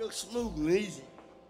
Smooth and easy.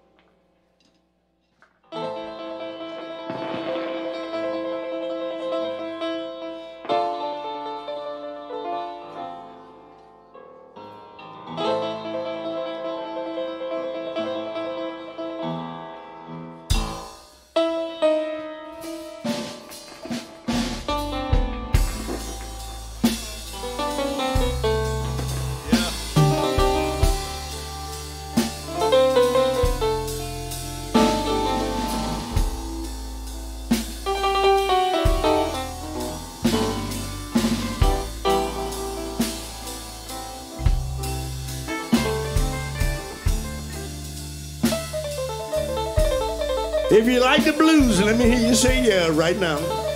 If you like the blues, let me hear you say yeah right now.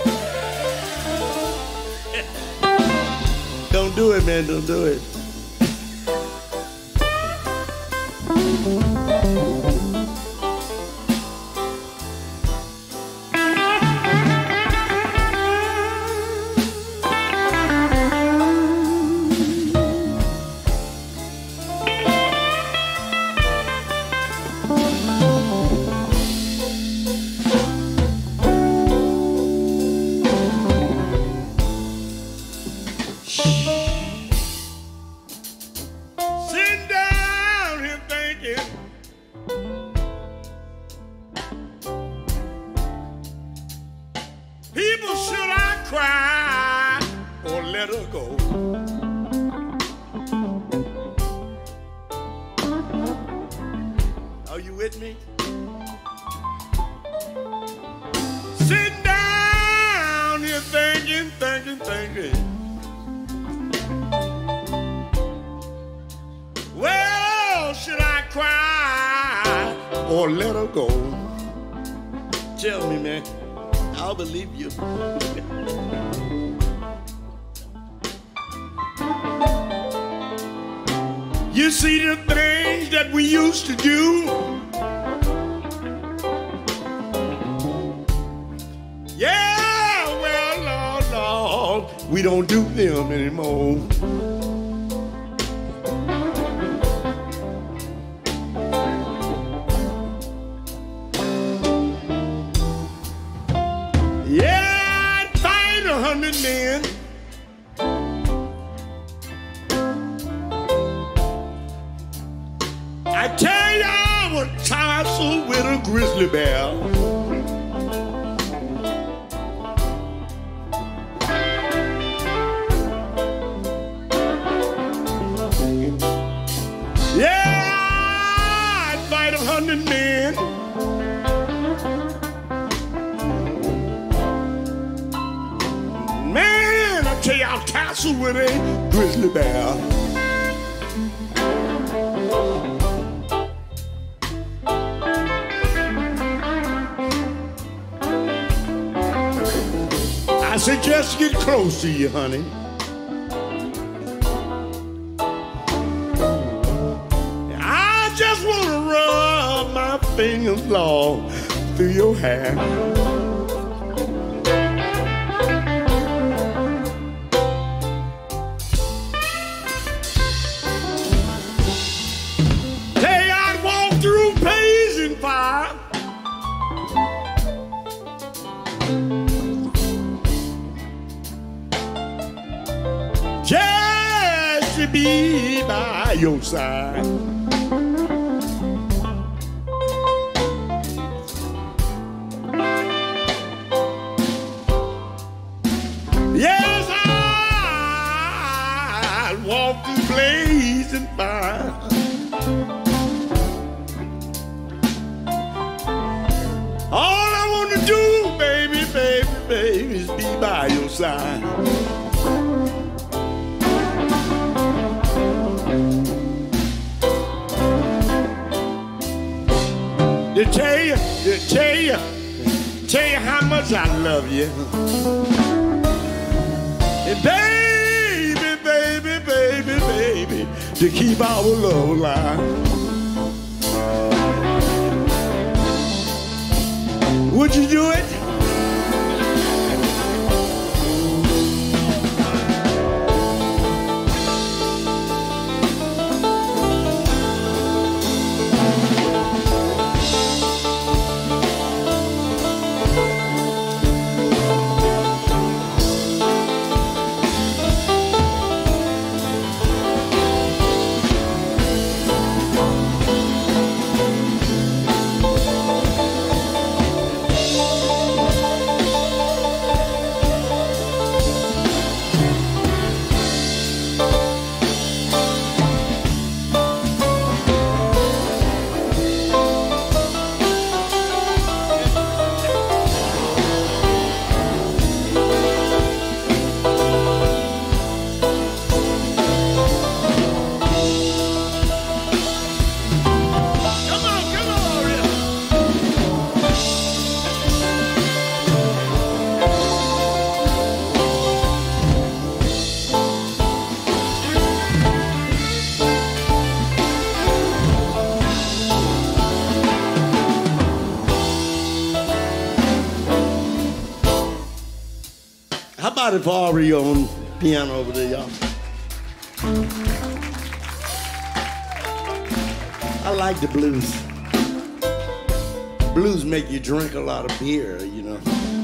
Don't do it, man, don't do it. People, should I cry or let her go? Are you with me? Sitting down here thinking. Well, should I cry or let her go? Tell me, man. I'll believe you. You see the things that we used to do. Yeah, well, Lord, we don't do them anymore. Men. I tell you, I would tussle with a grizzly bear. Yeah, I'd fight 100 men. Tell you, I'll tussle with a grizzly bear. I suggest get close to you, honey. I just want to rub my fingers long through your hair. Just to be by your side. Yes, I'll walk through blazing fire. All I want to do, baby, is be by your side. To tell you how much I love you. And baby, to keep our love alive. Would you do it? Somebody for Ario on piano over there, y'all. I like the blues. Blues make you drink a lot of beer, you know.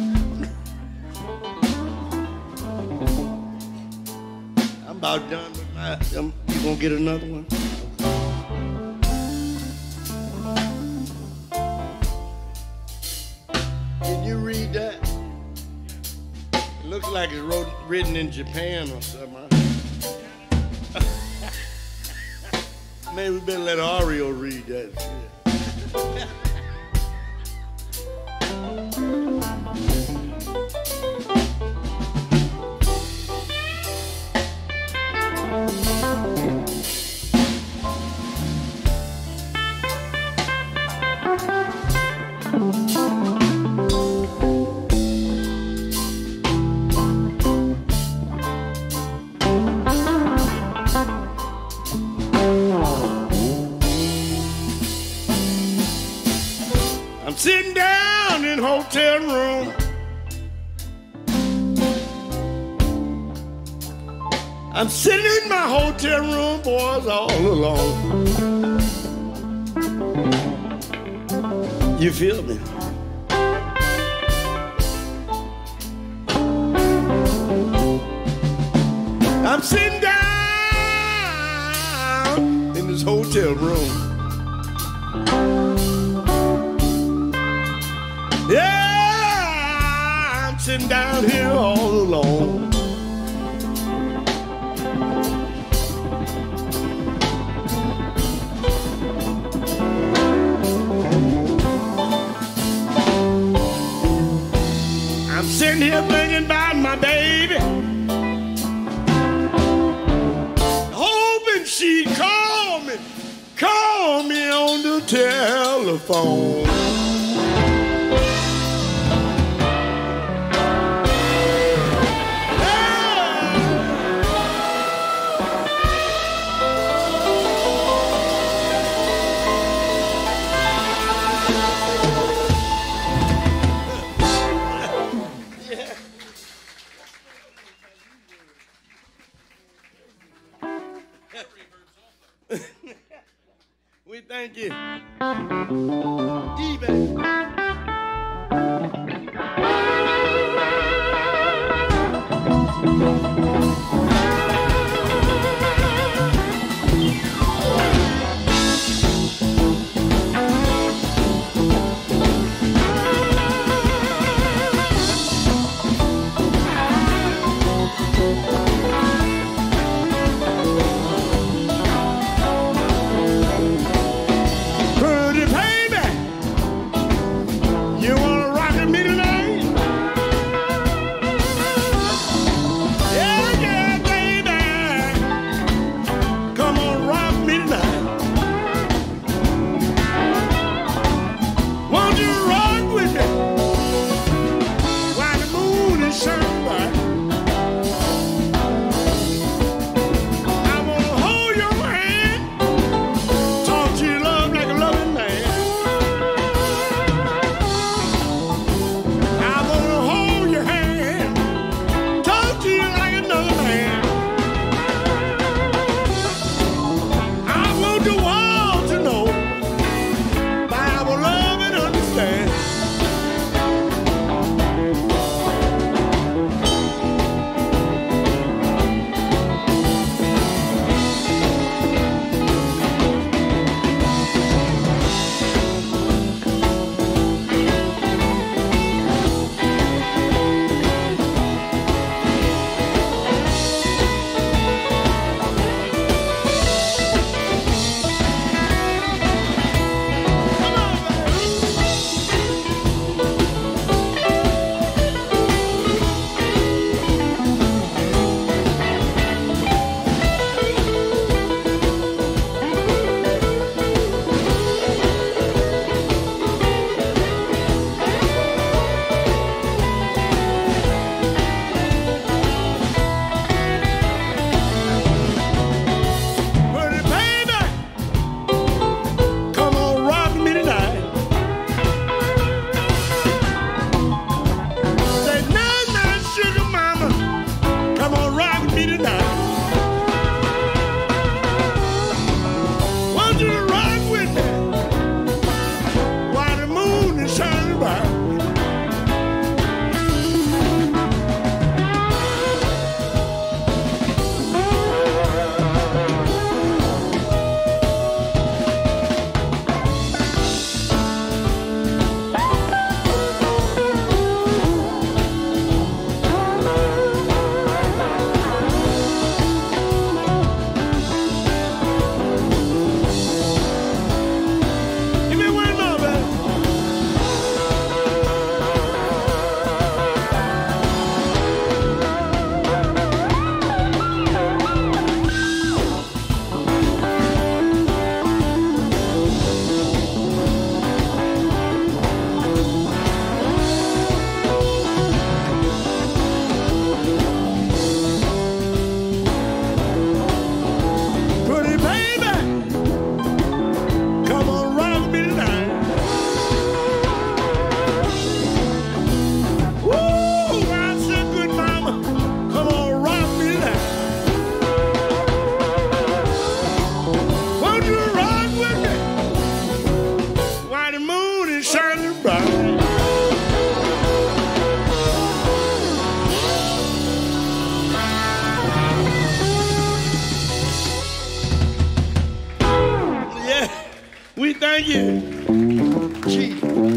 I'm about done with my. You gonna get another one? Can you read that? It looks like it's written in Japan or something. Maybe we better let Ario read that shit. I'm sitting down in hotel room. I'm sitting in my hotel room, boys, all alone. You feel me? I'm sitting down in this hotel room. Yeah, I'm sitting down here all alone. I'm sitting here thinking about my baby, hoping she'd call me on the telephone. We thank you. D-Baby. Thank you. Gee.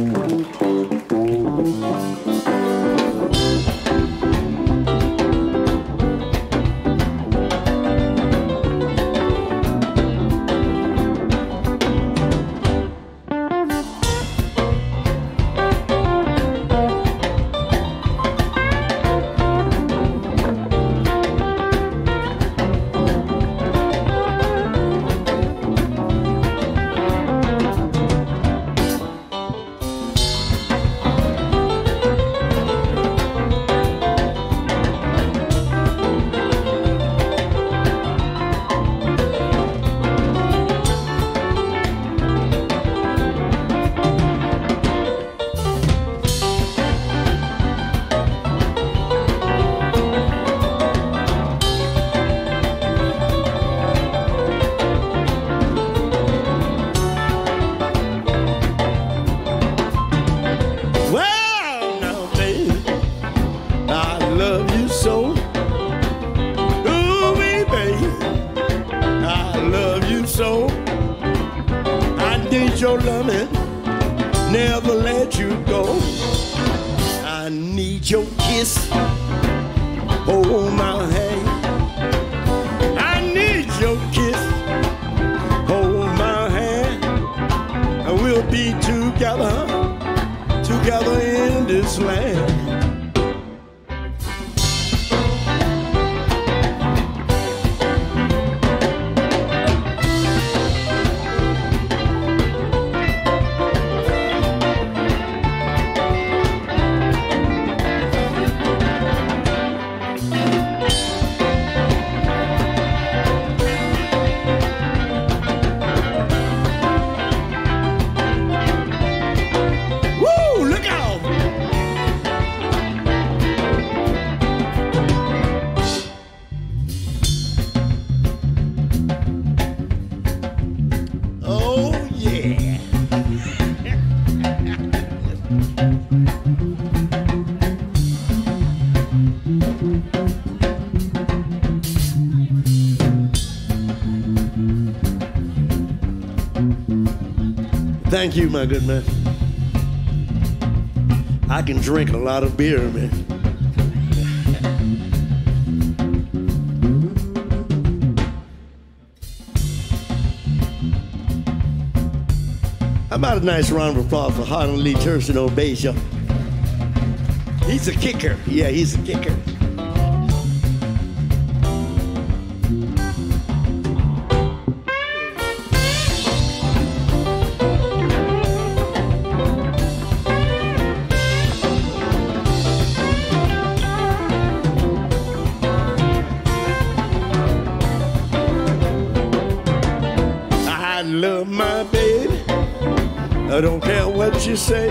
Your loving, never let you go. I need your kiss, hold my hand. I need your kiss, hold my hand, and we'll be together, together in this land. Thank you, my good man. I can drink a lot of beer, man. How about a nice round of applause for Harlan Lee Thurston on bass, y'all? He's a kicker. Yeah, he's a kicker. I love my baby. I don't care what you say.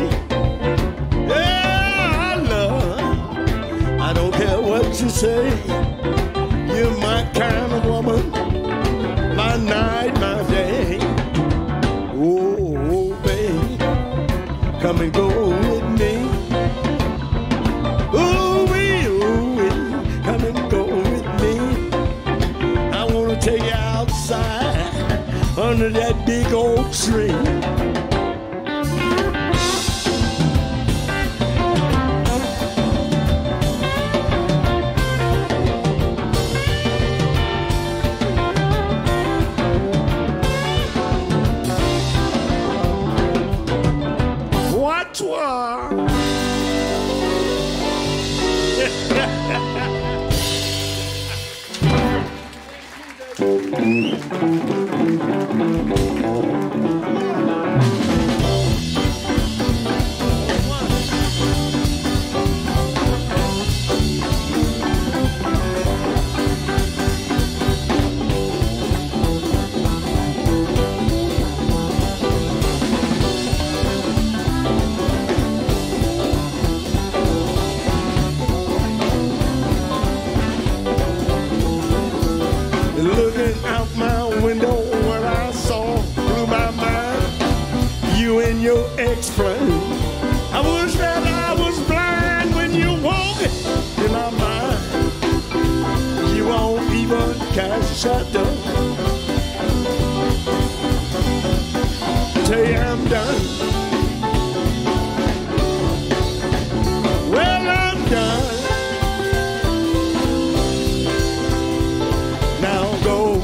Yeah, I don't care what you say. You're my kind of woman, my night, my day. Oh, baby, come and go with me. Ooh, come and go with me. I wanna take you outside under that big old tree. Looking out my window, what I saw through my mind, you and your ex-friend. I wish that I was blind when you walk in my mind. You won't even cast a shadow. tell you I'm done. Well, I'm done. Now go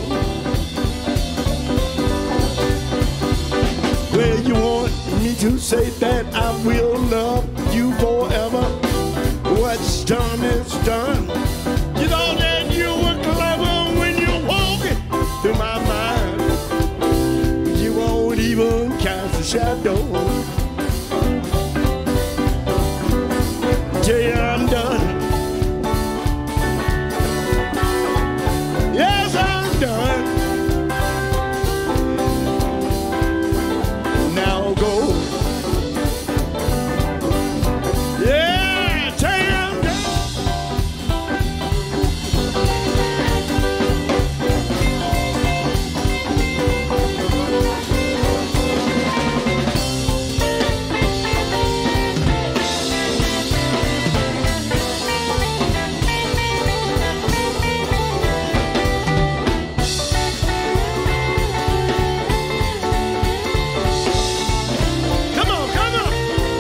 where you want me to say that I will love you forever. What's done is done. You know that you were clever when you walk it through my mind. You won't even cast a shadow. Tell you I'm done. Yes, I'm done. Now go. Yeah, tell you I'm done. Come on, come on.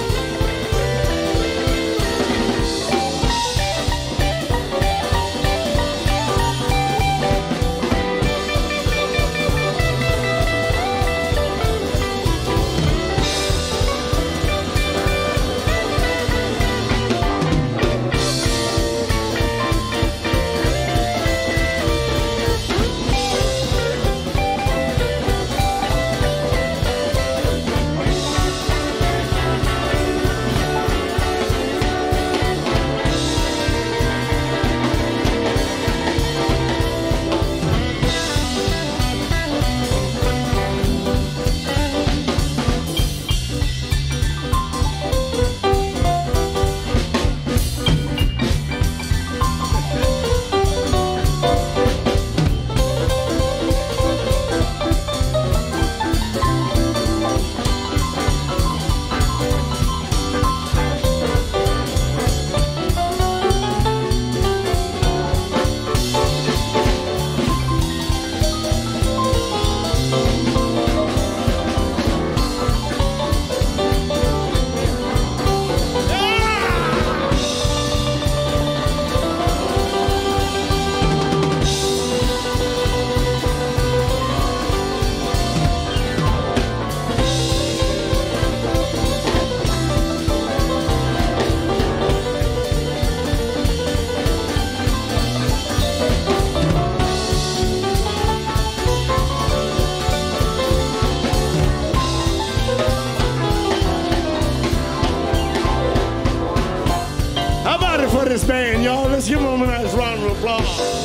How about it for this band, y'all? Let's give them a nice round of applause.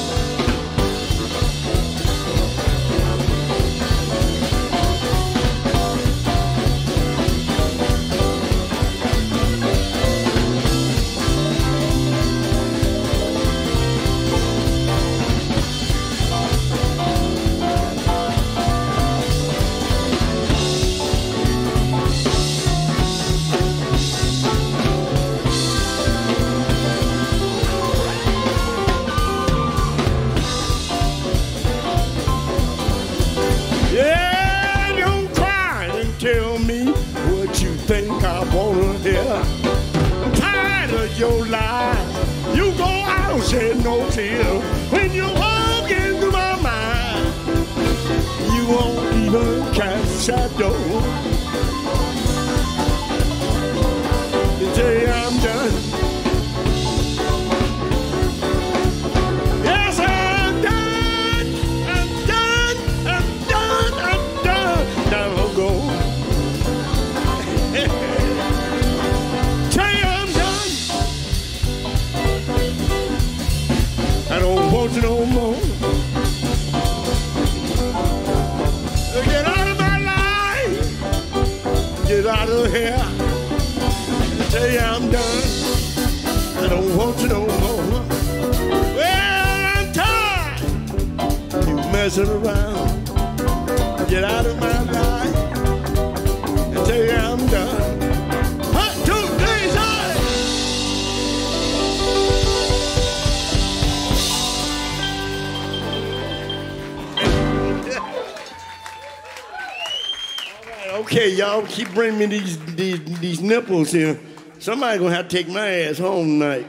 Yeah, don't cry and tell me what you think I wanna hear. I'm tired of your lies. You go out and shed no tears. When you walk into my mind, you won't even cast a shadow. You tell you I'm done. Yes, I'm done. I'm done. I'm done. I'm done. Now go. Tell you I'm done. I don't want you no more. Get out of my life. Get out of here. Tell you I'm done. I don't want you no more. Well, I'm tired. You messing around. Get out of my life. And tell you I'm done. 1, 2, 3, start. All right, Okay, y'all keep bringing me these nipples here. Somebody gonna have to take my ass home tonight.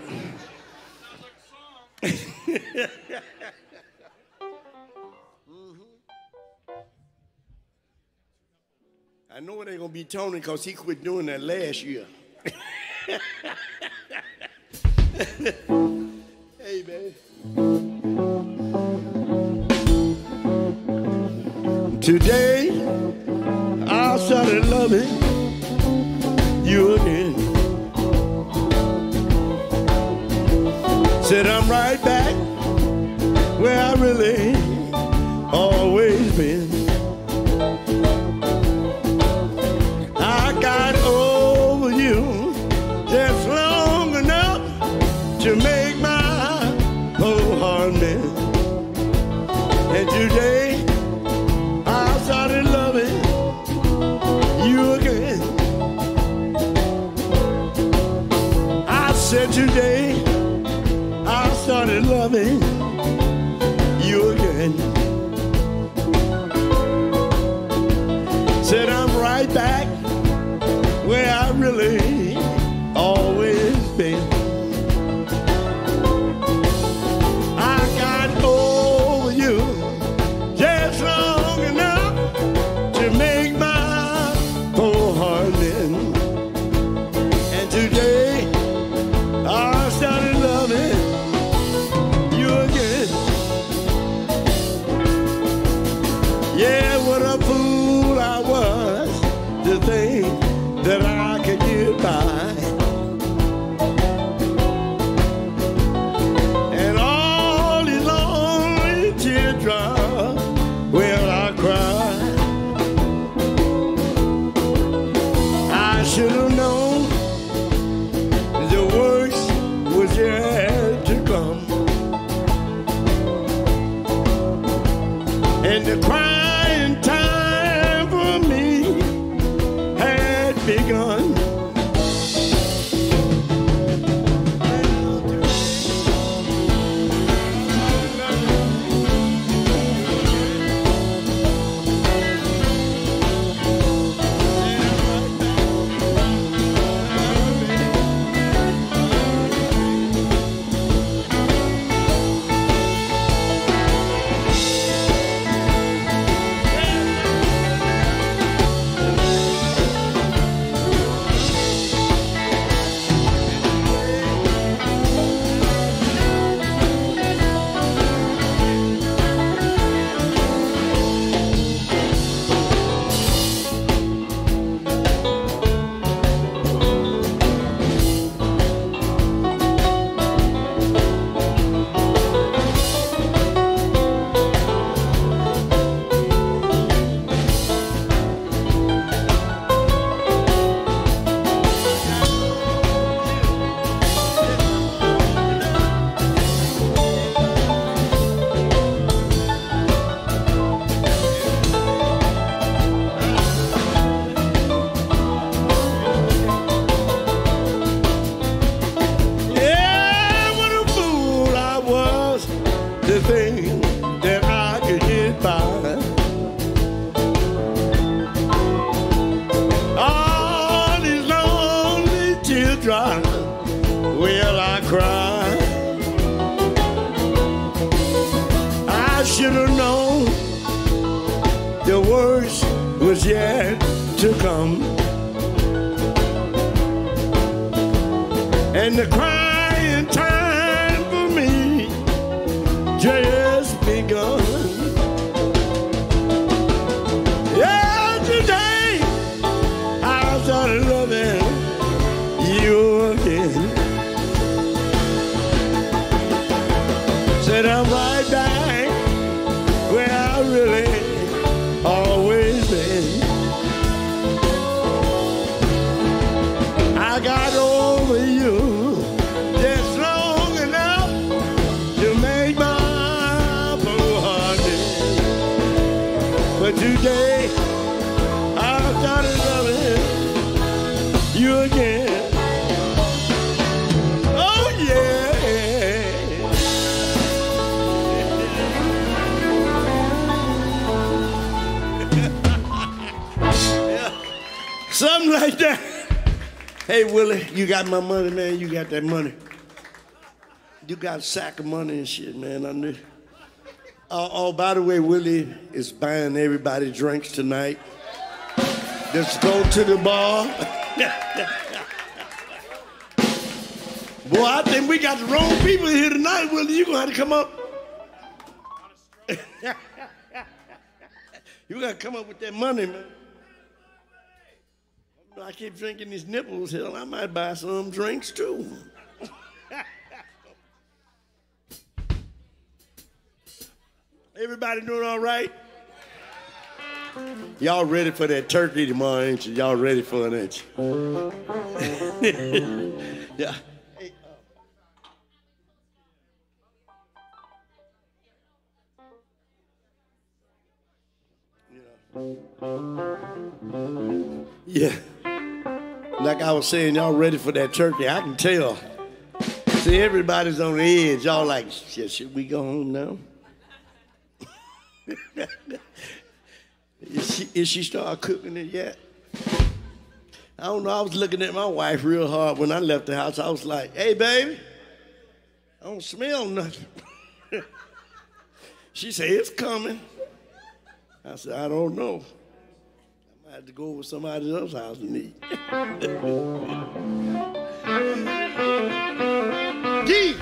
I know it ain't gonna be Tony because he quit doing that last year. Hey, man. Today, I started loving you again. Said I'm right back where I really always been. I got over you just long enough to make my whole heart mend. And today I started loving you again. I said today I started loving you again. Said I'm right back where I really always been. I got over you just long enough to make my whole heart mend. And today I started loving you again. Yeah, what a fool I was to think that I could get by. And all these lonely teardrops, well, I cried. I should have known the worst was yet to come. And the crying time for me had begun. Well, I cried. I should have known the worst was yet to come. And the crying time for me just begun. Yeah, today I started loving you again. Said I'm right back where I really always been. I got over you just long enough to make my blue heart beat. But today I started loving you again. Oh yeah. Yeah. Something like that. Hey, Willie, you got my money, man. You got that money. You got a sack of money and shit, man. I knew. Oh, by the way, Willie is buying everybody drinks tonight. Let's go to the bar. Boy, I think we got the wrong people here tonight, Willie. You're going to have to come up. You got to come up with that money, man. I keep drinking these nipples. Hell, I might buy some drinks, too. Everybody doing all right? Y'all ready for that turkey tomorrow, ain't you? Y'all ready for it, ain't you? Yeah. Hey, yeah. Like I was saying, y'all ready for that turkey? I can tell. See, everybody's on the edge. Y'all like, shit, should we go home now? Is she start cooking it yet? I don't know. I was looking at my wife real hard when I left the house. I was like, hey, baby, I don't smell nothing. She said, it's coming. I said, I don't know. I might have to go over to somebody else's house and eat. Gee!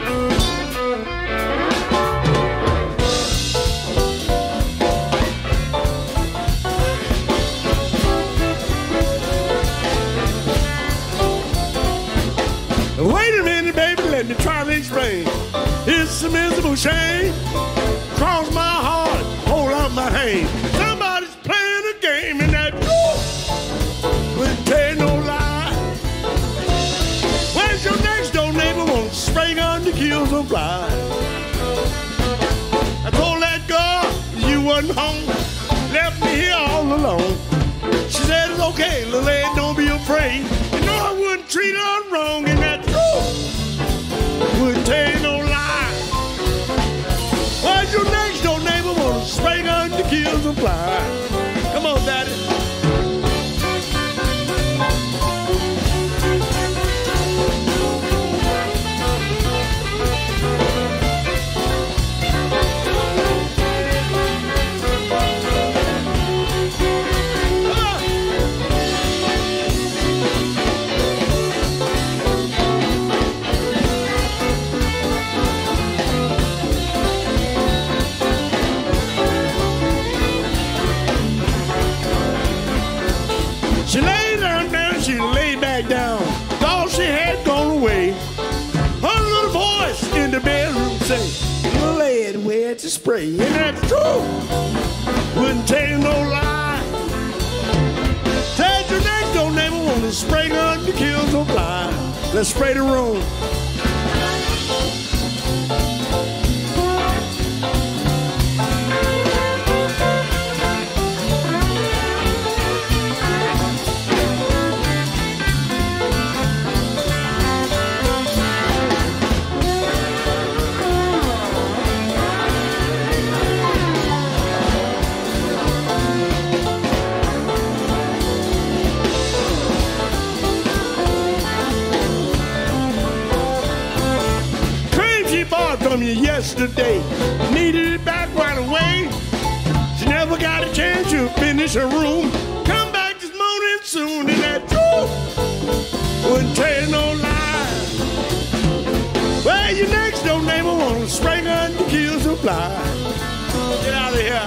Wait a minute, baby, let me try to explain. It's a miserable shame. Cross my heart, hold up my hand. Somebody's playing a game and that wouldn't tell no lie. Where's your next door neighbor won't spray gun to kill some fly? I told that girl you wasn't home, left me here all alone. She said it's okay, little lady, don't be afraid. You know I wouldn't treat her wrong and that wouldn't tell you no lie. Why's your next door neighbor want to spray gun to kill some fly? Come on, Daddy. She laid down, she laid back down. Thought she had gone away. Her little voice in the bedroom say, little lady, where'd you spray? And that's true. Wouldn't tell you no lie. Said your next door neighbor wanted to spray gun to kill some fly. Let's spray the room. From you yesterday, needed it back right away. She never got a chance to finish her room. Come back this morning soon, and that truth wouldn't tell you no lie. Well, your next door neighbor want to spray gun to kill some fly. Get out of here.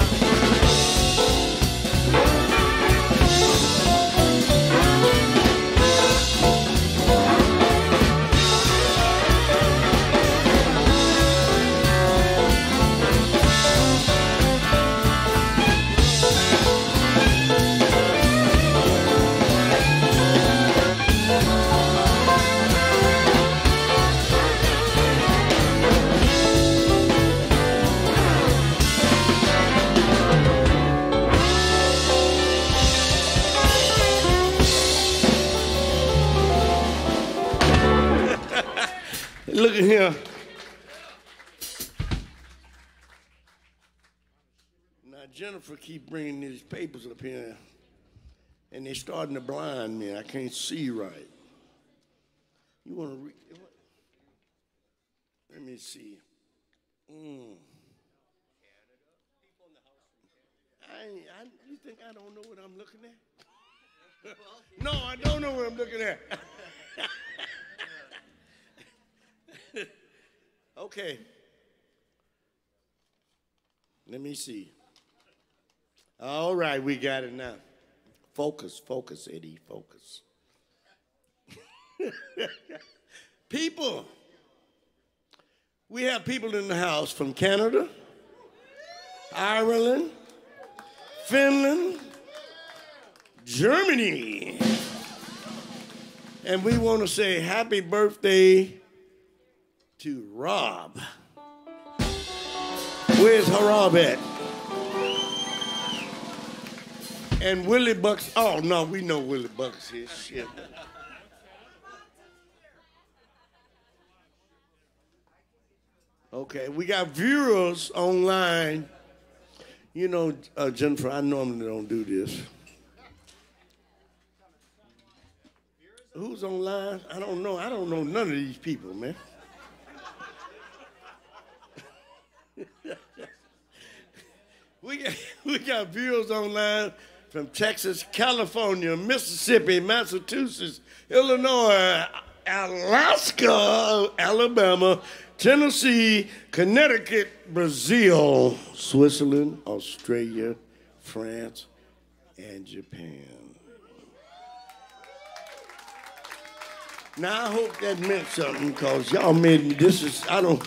Look at here. Now, Jennifer keep bringing these papers up here. And they're starting to blind me. I can't see right. You want to read? Let me see. You think I don't know what I'm looking at? No, I don't know what I'm looking at. Okay. Let me see. All right, we got it now. Focus, Eddie, focus. People, we have people in the house from Canada, Ireland, Finland, Germany. And we want to say happy birthday to Rob. Where's Rob at? And Willie Bucks. Oh, no, we know Willie Bucks here. Shit. Okay, we got viewers online. You know, Jennifer, I normally don't do this. Who's online? I don't know. I don't know none of these people, man. We got viewers online from Texas, California, Mississippi, Massachusetts, Illinois, Alaska, Alabama, Tennessee, Connecticut, Brazil, Switzerland, Australia, France, and Japan. Now, I hope that meant something, because y'all made me, this is, I don't,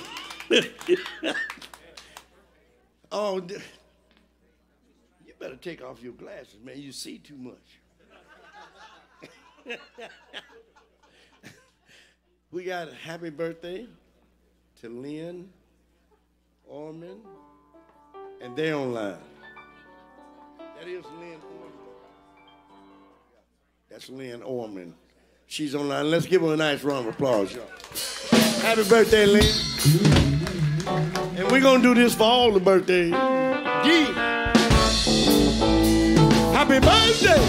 oh, you better take off your glasses, man. You see too much. We got a happy birthday to Lynn Orman, and they're online. That is Lynn Orman. That's Lynn Orman. She's online. Let's give her a nice round of applause, y'all. Happy birthday, Lynn. And we're going to do this for all the birthdays. Yeah. Happy birthday.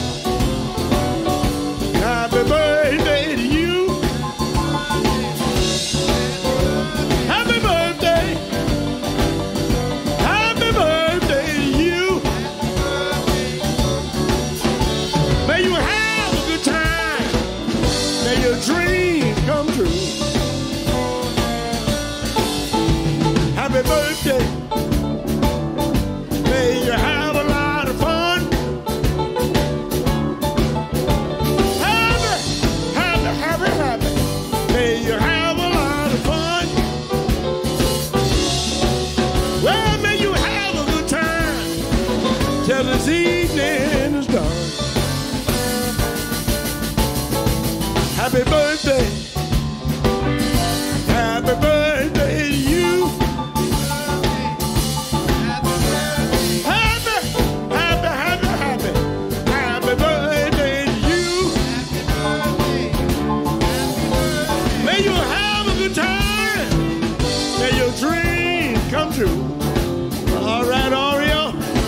Happy birthday to you. Happy birthday. Happy birthday to you. May you have a good time. May your dreams come true. Happy birthday. May you have a lot of fun. Happy. May you have a lot of fun. Well, may you have a good time till this evening is done. Happy birthday. Happy birthday to you. Happy birthday to you. May you have a good time. May your dreams come true. All right, Oreo.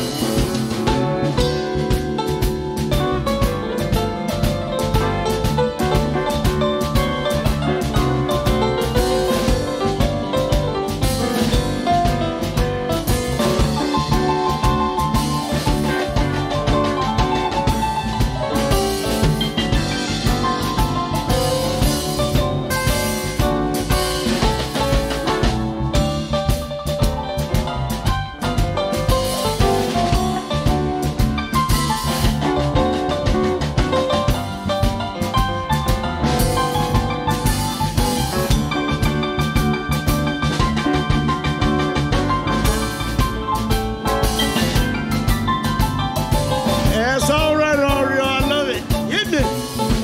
That's all right, Oreo. I love it. Isn't it?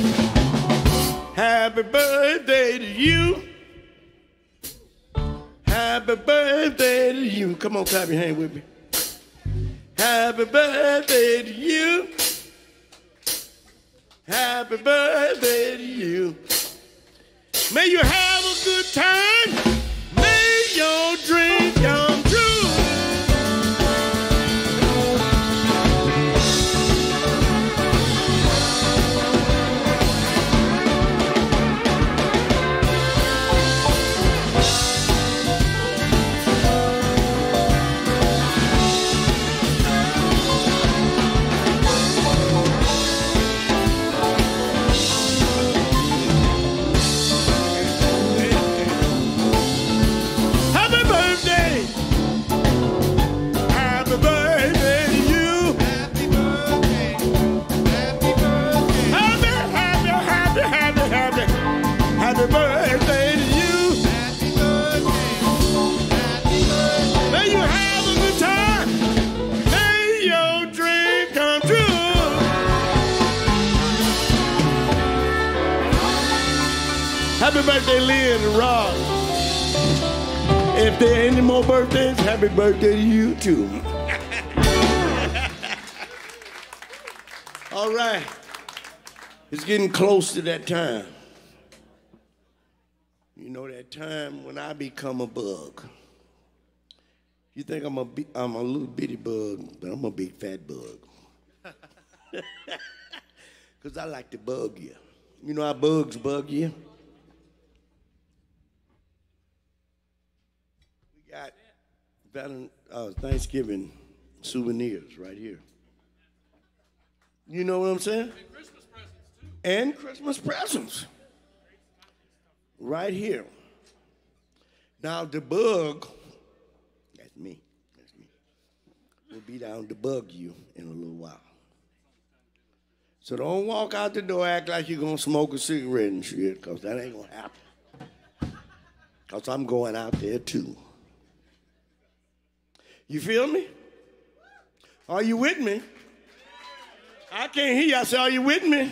Happy birthday to you. Happy birthday to you. Come on, clap your hand with me. Happy birthday to you. Happy birthday to you. May you have a good time. May your dreams come true. Happy birthday, Lynn and Rod. If there are any more birthdays, happy birthday to you too. All right. It's getting close to that time. You know, that time when I become a bug. You think I'm a little bitty bug, but I'm a big fat bug. Because I like to bug you. You know how bugs bug you? We got Thanksgiving souvenirs right here. You know what I'm saying? And Christmas presents, too. And Christmas presents. Right here. Now, the bug, that's me. We'll be down to bug you in a little while. So don't walk out the door, act like you're going to smoke a cigarette and shit, because that ain't going to happen. Because I'm going out there, too. You feel me? Are you with me? I can't hear you. I said, are you with me?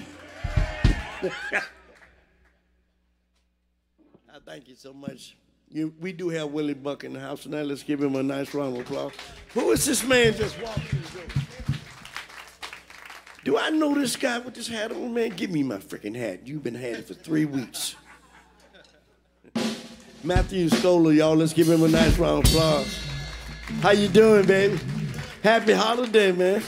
I thank you so much. We do have Willie Buck in the house tonight. Let's give him a nice round of applause. Who is this man just walking through the door? Do I know this guy with this hat on, man? Give me my freaking hat. You've been had it for 3 weeks. Matthew Scola, y'all. Let's give him a nice round of applause. How you doing, baby? Happy holiday, man.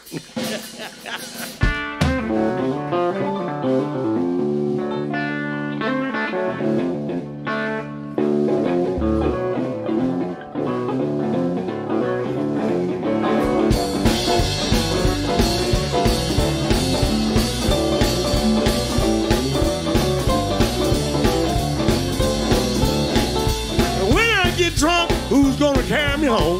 Drunk, who's gonna carry me home?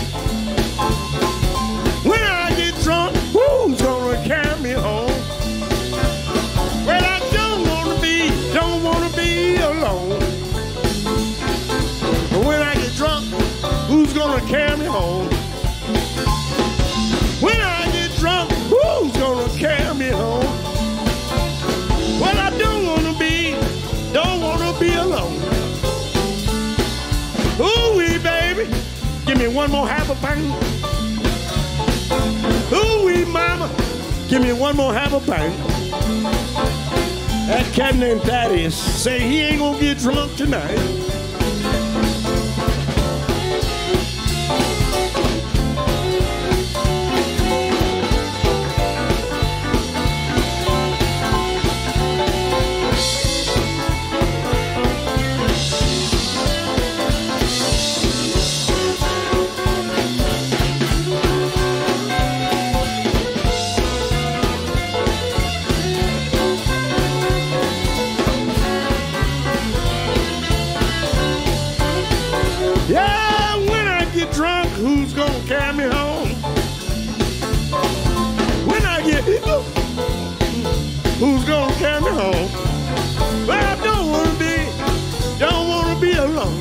When I get drunk, who's gonna carry me home? Well, I don't wanna be alone. But when I get drunk, who's gonna carry me home? When I get drunk, who's gonna carry me home? Well, I don't wanna be alone. Ooh-wee, baby, give me one more happy bang. Ooh-wee, mama, give me one more happy bang. That cat named Thaddeus say he ain't gonna get drunk tonight. Who's gonna carry me home? When I get who's gonna carry me home? Well, I don't wanna be alone.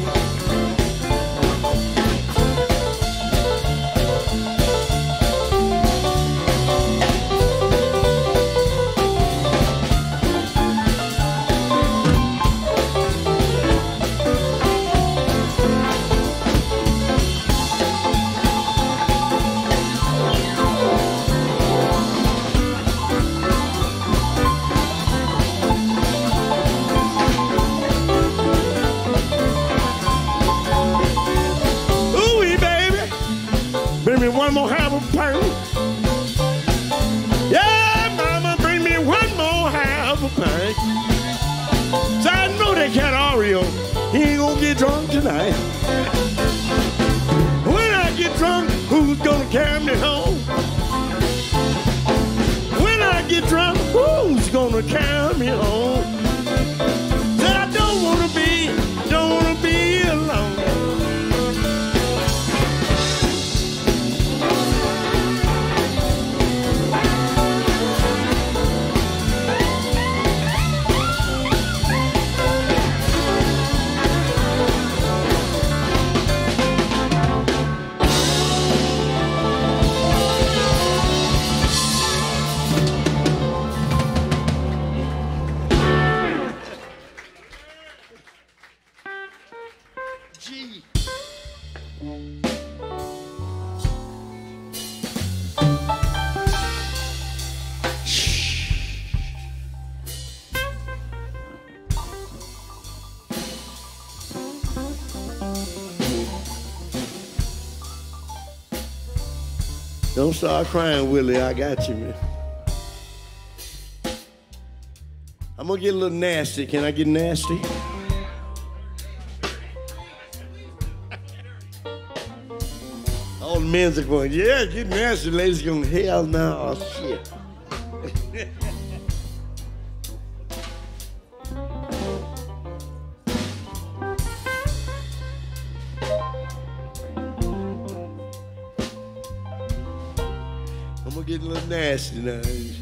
Don't start crying, Willie. I got you, man. I'm gonna get a little nasty. Can I get nasty? All the men's are going, yeah, get nasty. Ladies going, hell no, oh, shit. I'm gonna get a little nasty now.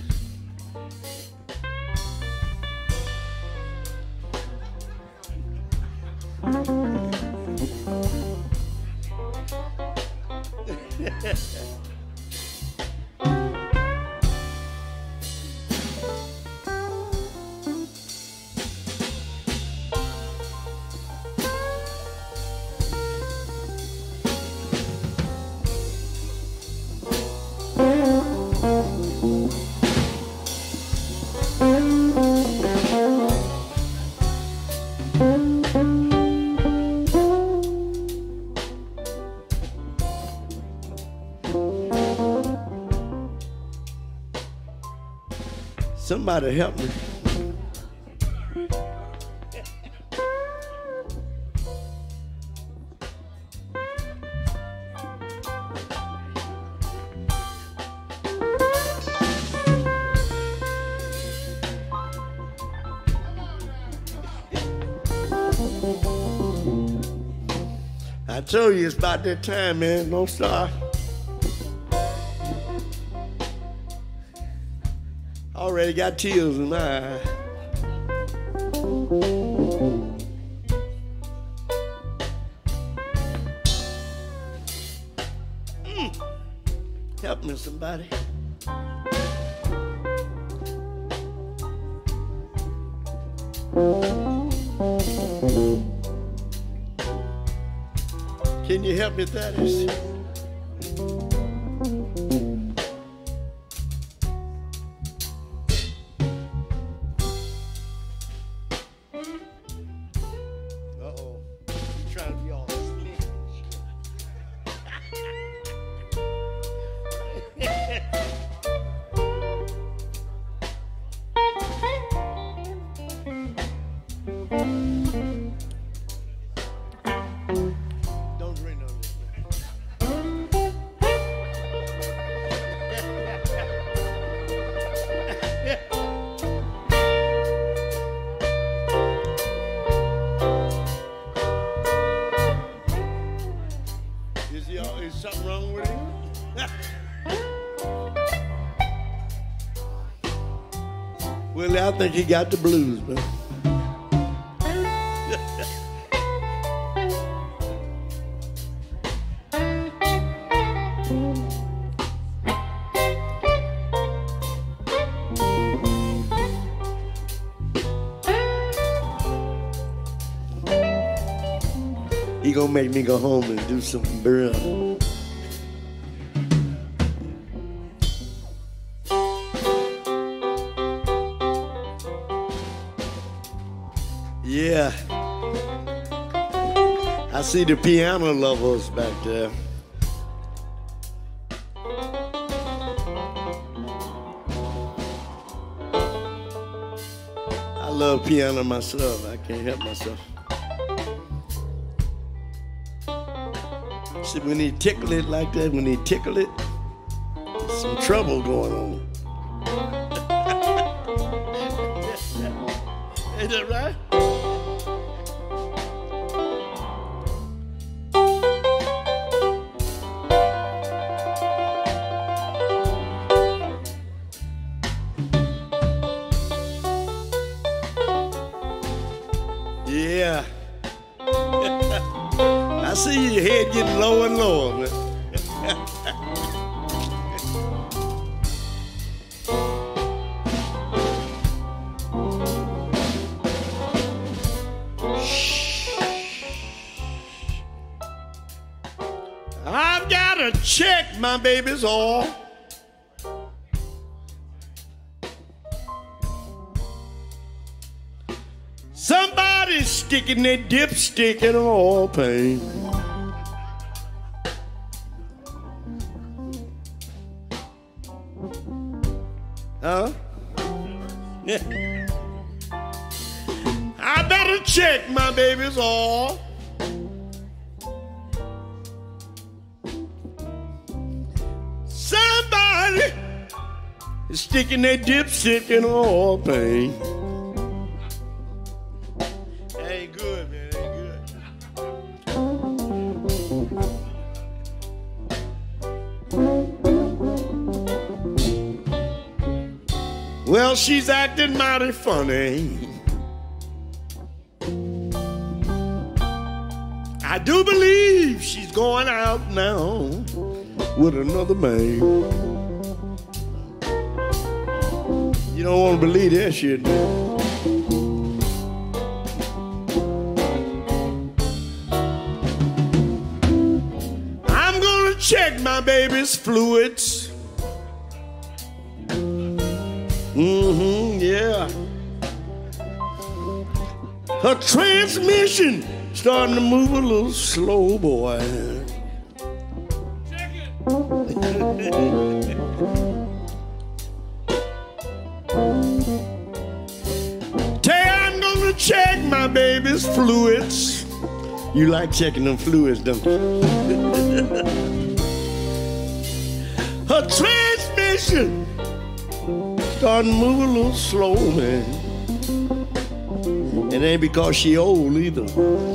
Somebody help me. I told you it's about that time, man. Don't start. Already got tears in my eye. Help me, somebody. Can you help me, Thaddeus? Is something wrong with him? Well, I think he got the blues, man. He gonna make me go home and do some burn. Yeah. I see the piano lovers back there. I love piano myself. I can't help myself. See, when he tickle it like that, when he tickle it, there's some trouble going on. Ain't that right? Yeah. I see your head getting lower and lower, man. I've got to check my baby's all. Somebody's sticking their dipstick in oil paint. Huh? I better check my baby's all. Somebody is sticking their dipstick in oil paint. Ain't good, man, ain't good. Well, she's acting mighty funny. I do believe she's going out now with another man. You don't want to believe that shit, man. I'm gonna check my baby's fluids. Yeah. Her transmission starting to move a little slow, boy. Check it. I'm gonna check my baby's fluids. You like checking them fluids, don't you? Her transmission starting to move a little slow, man. It ain't because she old either.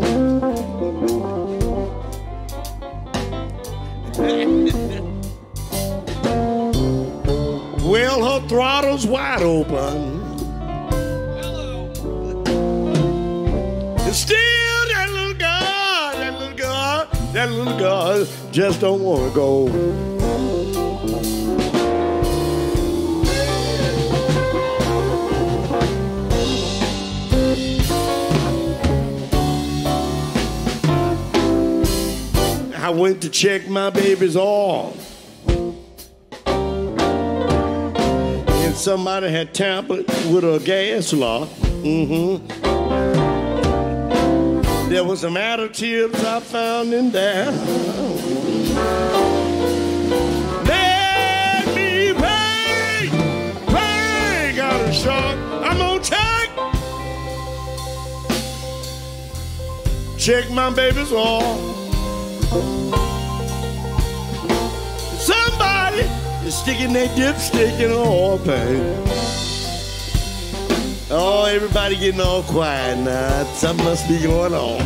Well, her throttle's wide open. And still that little girl just don't want to go. I went to check my baby's oil. And somebody had tampered with her gas lock. There was some additives I found in there. Let me pay, got a shock. I'm gonna check my baby's oil. Somebody is sticking their dipstick in oil paint. Oh, everybody getting all quiet now. Something must be going on.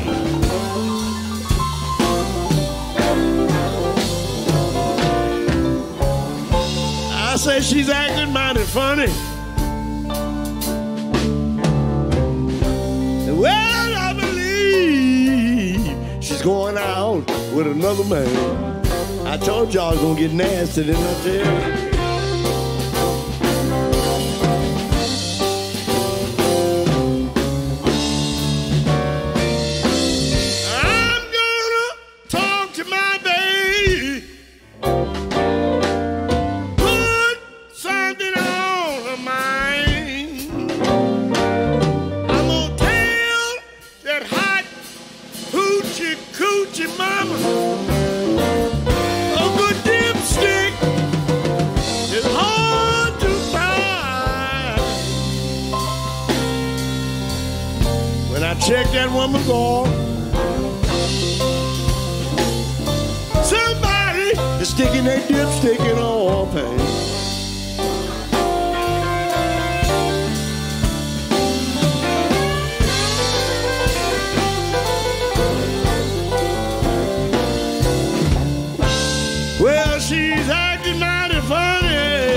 I say she's acting mighty funny. Well, I believe she's going out with another man. I told y'all I was gonna get nasty, didn't I tell you? I'm gonna talk to my baby, put something on her mind. I'm gonna tell that hot hoochie coochie mama, check that woman's oil. Somebody is sticking their dipstick in oil paint. Well, she's acting mighty funny.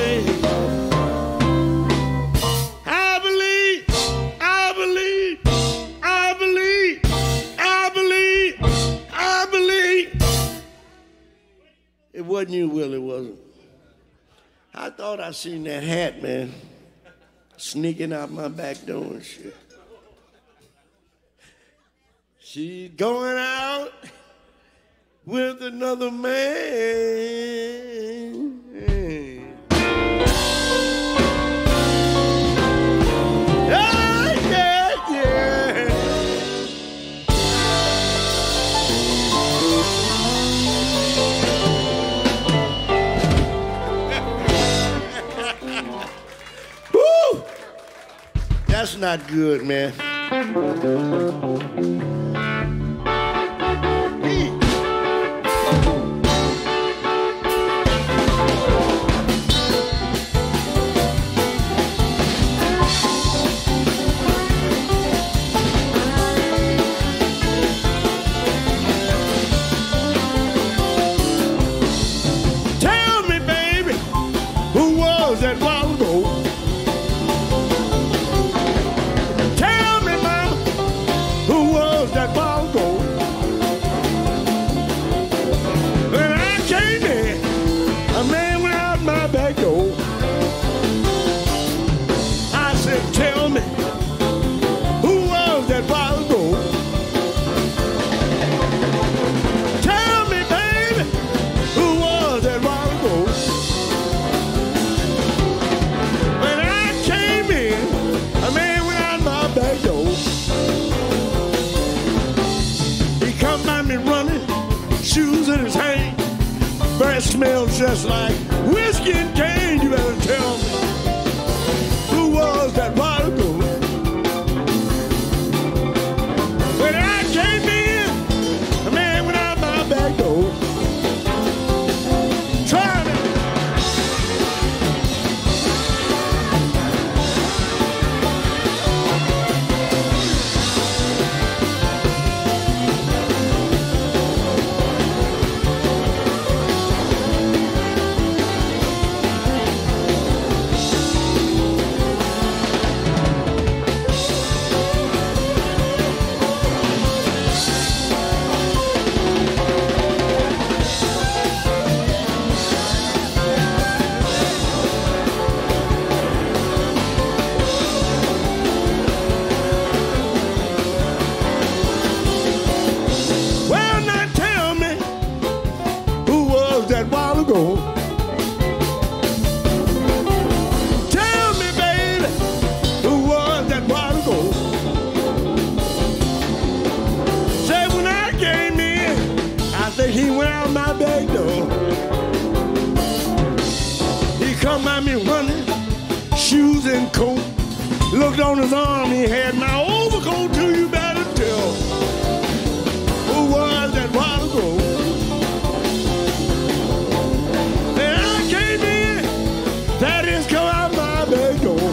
It wasn't you, Willie, was it? I thought I seen that hat, man, sneaking out my back door and shit. She's going out with another man. That's not good, man. Tell me, baby, who was that while ago? Tell me, mama, who was that while ago? When I came in, a man went out my back door. I said, tell me, who was that while ago? Tell me, baby, who was that while ago? When I came in, a man went out my back door. He come by me running, shoes in his hand. Breath smells just like whiskey and cane. You better tell me, who was that while ago? When I came in, a man went out my back door. Try me. Well, now tell me, who was that while ago? Tell me, baby, who was that while ago? Say, when I came in, I think he went out my back door. He come by me running, shoes and coat. Looked on his arm, he had my overcoat too. You better tell who was that while ago? Then I came in, that is come out my back door.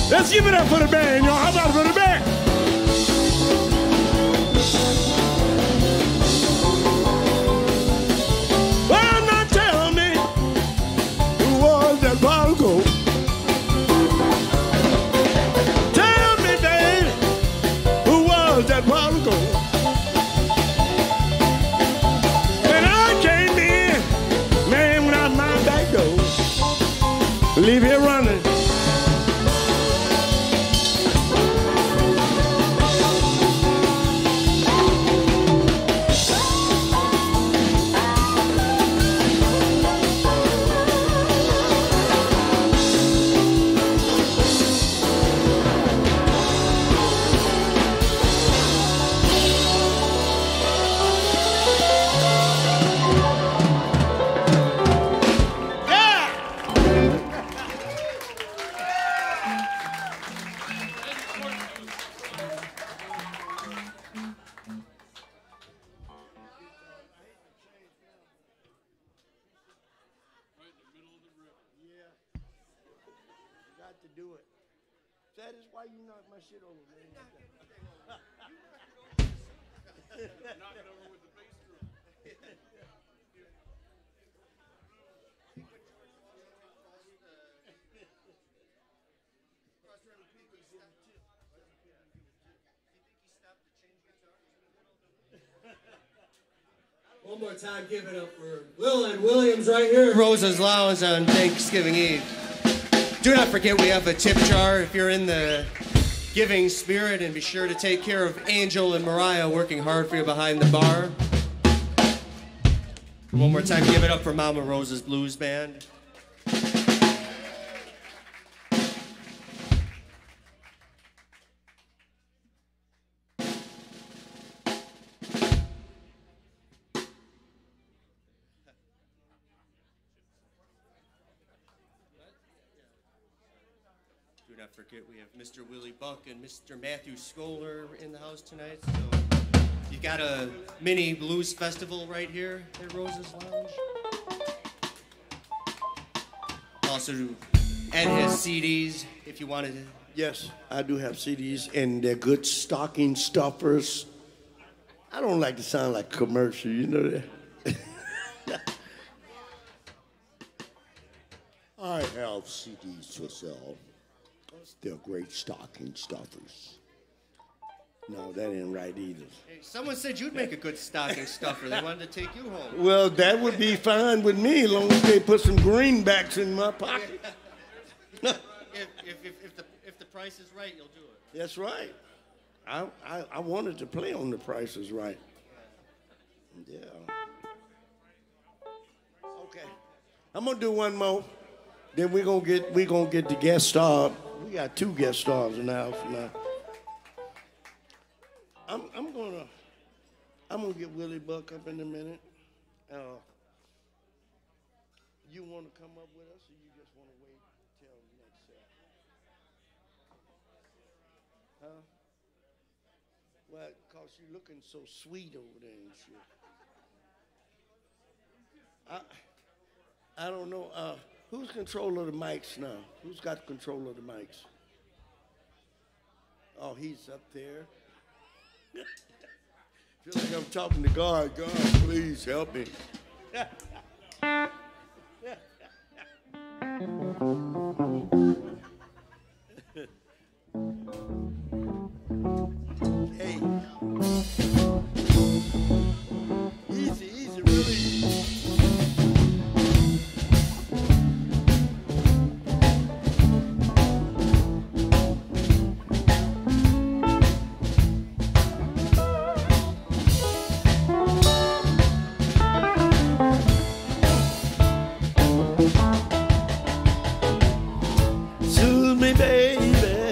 Let's give it up for the band, y'all. How about for the band? Well, now tell me, who was that while ago? Tell me, baby, who was that while ago? When I came in, man, went out my back door. Leave here running. That is why you knocked my shit over, man. Knock it over with the bass drum. One more time, give it up for Will and Williams right here at Rosa's Lounge on Thanksgiving Eve. Do not forget we have a tip jar if you're in the giving spirit, and be sure to take care of Angel and Mariah working hard for you behind the bar. One more time, give it up for Mama Rosa's Blues Band. Do not forget we have Mr. Willie Buck and Mr. Matthew Scholar in the house tonight. So you got a mini blues festival right here at Rosa's Lounge. Also, Ed has CDs if you wanted to. Yes, I do have CDs, and they're good stocking stuffers. I don't like to sound like a commercial, you know that? I have CDs to sell. They're great stocking stuffers. No, that ain't right either. Hey, someone said you'd make a good stocking stuffer. They wanted to take you home. Well, that would be fine with me, as long as they put some greenbacks in my pocket. if the price is right, you'll do it. That's right. I wanted to play on The Price is Right. Yeah. Okay. I'm gonna do one more. Then we're gonna get the guest star. We got 2 guest stars in the house now. I'm gonna get Willie Buck up in a minute. You want to come up with us, or you just want to wait till the next set? Huh? Well, cause you're looking so sweet over there and shit. I don't know. Who's control of the mics now? Who's got control of the mics? Oh, he's up there. Feel like I'm talking to God. God, please help me. Hey. Easy, really easy. Soothe me, baby.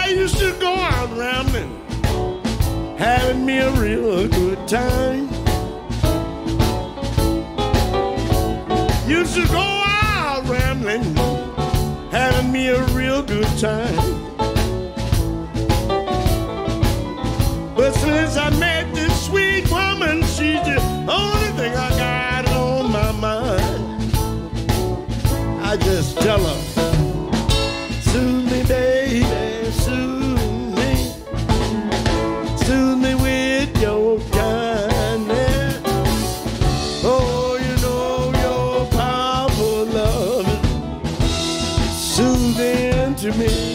I used to go out rambling, having me a real good time. Used to go out rambling, having me a real good time. But since I met this sweet woman, she's the only thing I got on my mind. I just tell her, soothe me, baby, soothe me. Soothe me with your kindness. Oh, you know your powerful love is soothing to me.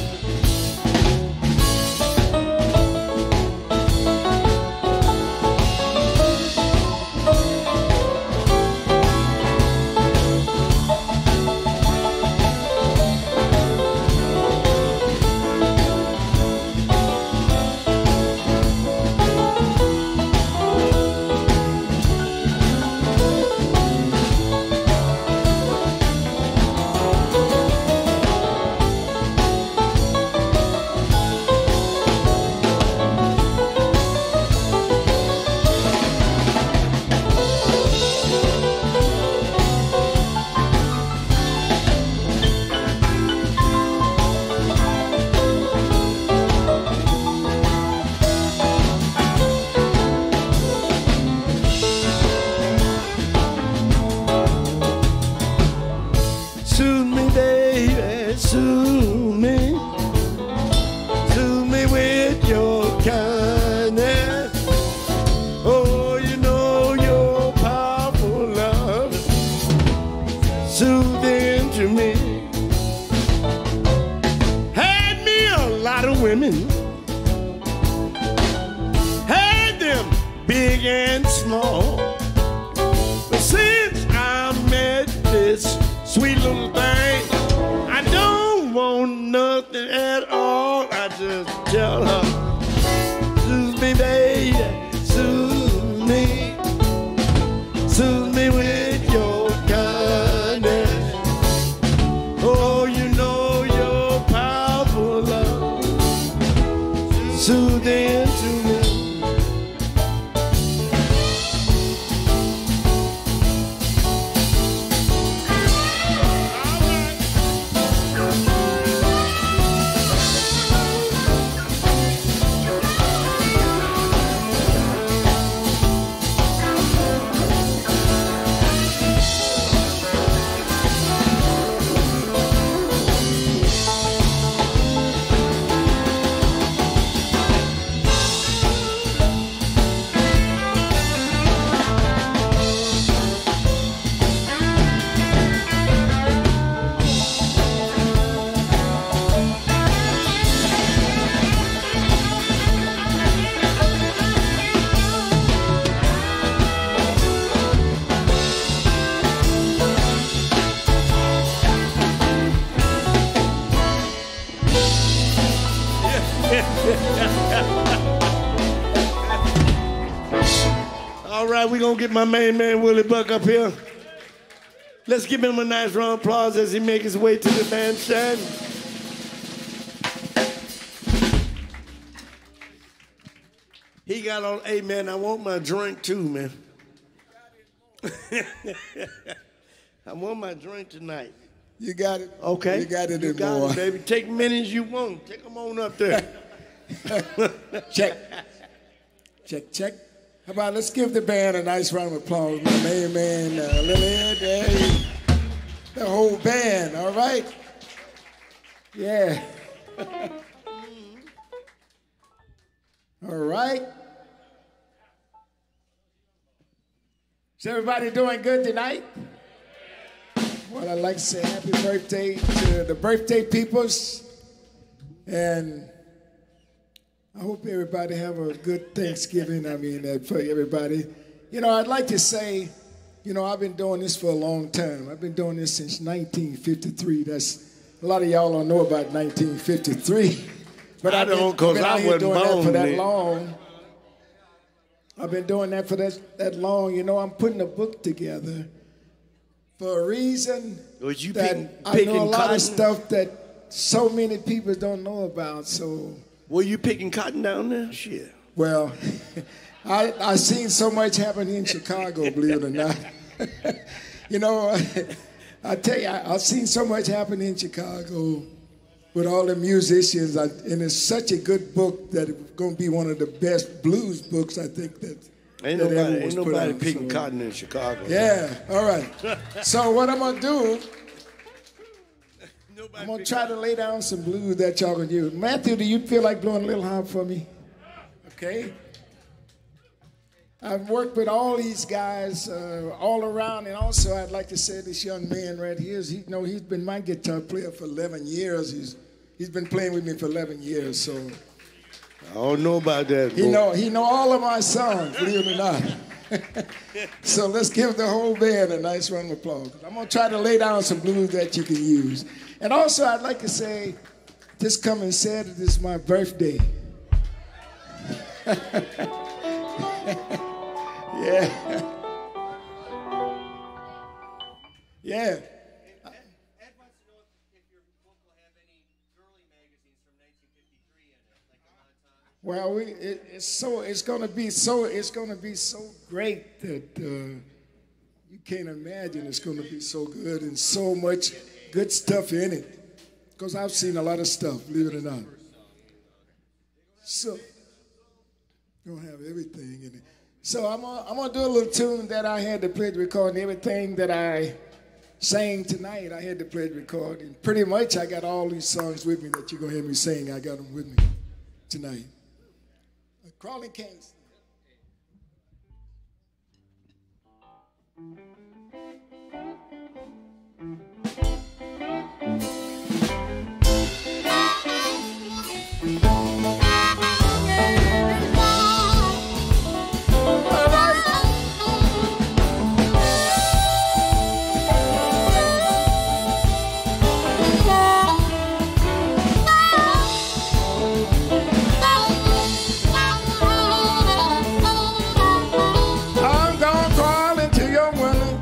All right, we're going to get my main man, Willie Buck, up here. Let's give him a nice round of applause as he makes his way to the bandstand. He got on, hey, man, I want my drink too, man. I want my drink tonight. You got it. Okay. You got it, you got it, baby. Take minutes you want. Take them on up there. Check. Check, check. How about let's give the band a nice round of applause. My main man, Lillian, the whole band, all right? Yeah. All right. Is everybody doing good tonight? Well, I'd like to say happy birthday to the birthday peoples. And I hope everybody have a good Thanksgiving. I mean, for everybody. You know, I'd like to say, you know, I've been doing this for a long time. I've been doing this since 1953. That's a lot of y'all don't know about 1953. But I don't, because I wasn't born for that long. I've been doing that for that long. You know, I'm putting a book together for a reason. Was you that picking I know a lot cotton? of stuff that so many people don't know about. So, were you picking cotton down there? Shit. Well, I seen so much happen in Chicago, believe it or not. You know, I tell you, I've seen so much happen in Chicago with all the musicians, and it's such a good book that it's going to be one of the best blues books, I think, that ain't nobody picking cotton in Chicago. Yeah, all right. So what I'm going to do, I'm going to try to lay down some blues that y'all going to use. Matthew, do you feel like blowing a little harp for me? Okay. I've worked with all these guys all around, and also I'd like to say this young man right here, he's been my guitar player for 11 years. He's been playing with me for 11 years, so. I don't know about that. He know all of my songs, believe it or not. So let's give the whole band a nice round of applause. I'm gonna try to lay down some blues that you can use. And also I'd like to say, this coming Saturday is my birthday. Yeah. Yeah. Ed wants to know if your book will have any girly magazines from 1953 in it, like a lot of times. Well, it's gonna be so great that you can't imagine. It's gonna be so good and so much good stuff in it. Because I've seen a lot of stuff, believe it or not. So don't have everything in it. So I'm gonna do a little tune that I had to play the record, and everything that I sang tonight, I had to play the record. And pretty much I got all these songs with me that you're gonna hear me sing. I got them with me tonight. Crawling Kings. I'm gonna crawl into your willing.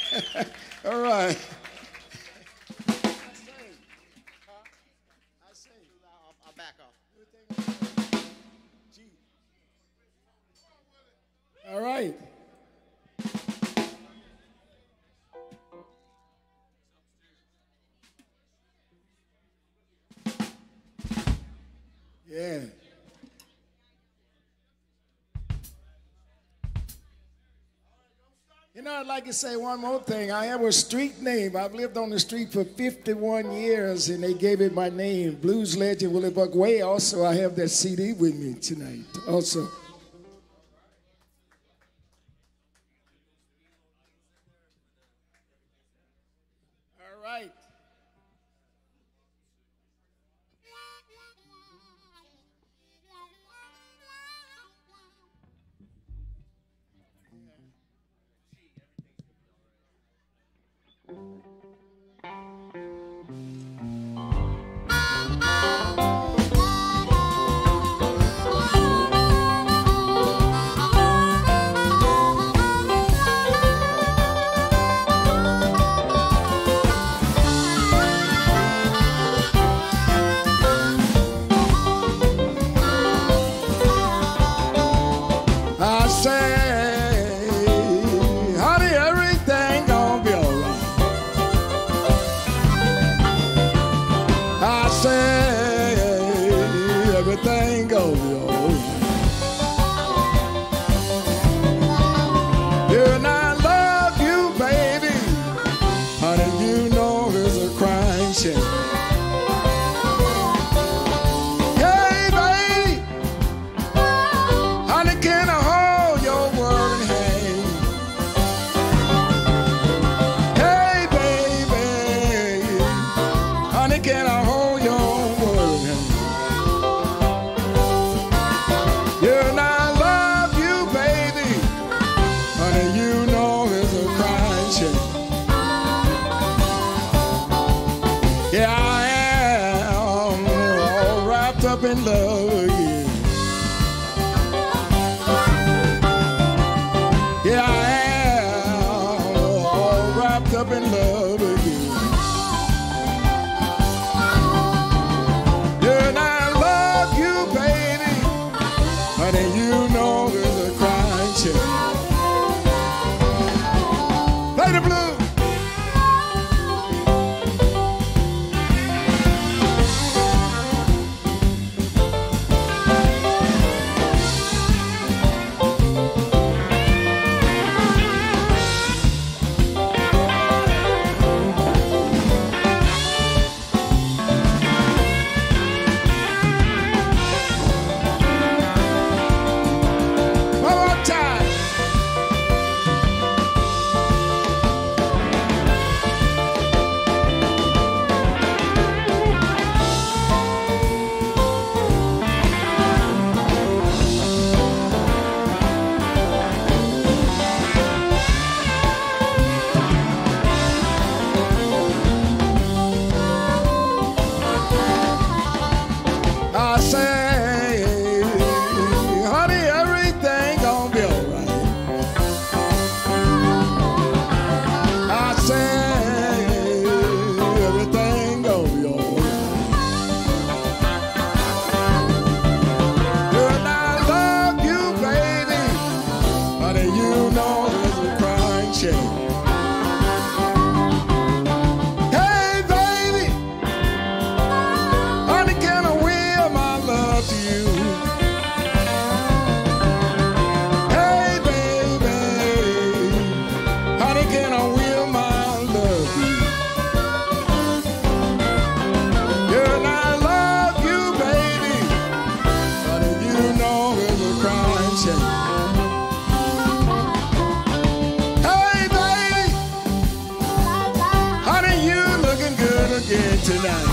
All right. I'll back off. All right. Yeah. You know, I'd like to say one more thing. I have a street name. I've lived on the street for 51 years, and they gave it my name, Blues Legend Willie Buck Way. Also, I have that CD with me tonight. Also. All right. I say, honey, everything gonna be all right. I say, everything gonna be all right. Yeah, and I love you, baby. Honey, you know it's a crying shame. Hey, baby, honey, can I hold your word in hand? Hey, baby, honey, can I hold your word in hand? Yeah, and I love you, baby. Honey, you know it's a crying shame. Yeah, I am all wrapped up in love again. Yeah, I am all wrapped up in love again. Yeah, and I love you, baby. Honey, you know it's a crying shame. Play the blues. One more time. I say, honey, everything gonna be all right. I say, everything gonna be all right. And I love you, baby. Honey, you know it's a crying shame. Hey, baby, honey, can I will my love to you? Hey, baby, honey, can I will my love to you? Yeah, and I love you, baby. Honey, you know it's a crying shame. Hey, baby, honey, you looking good again tonight.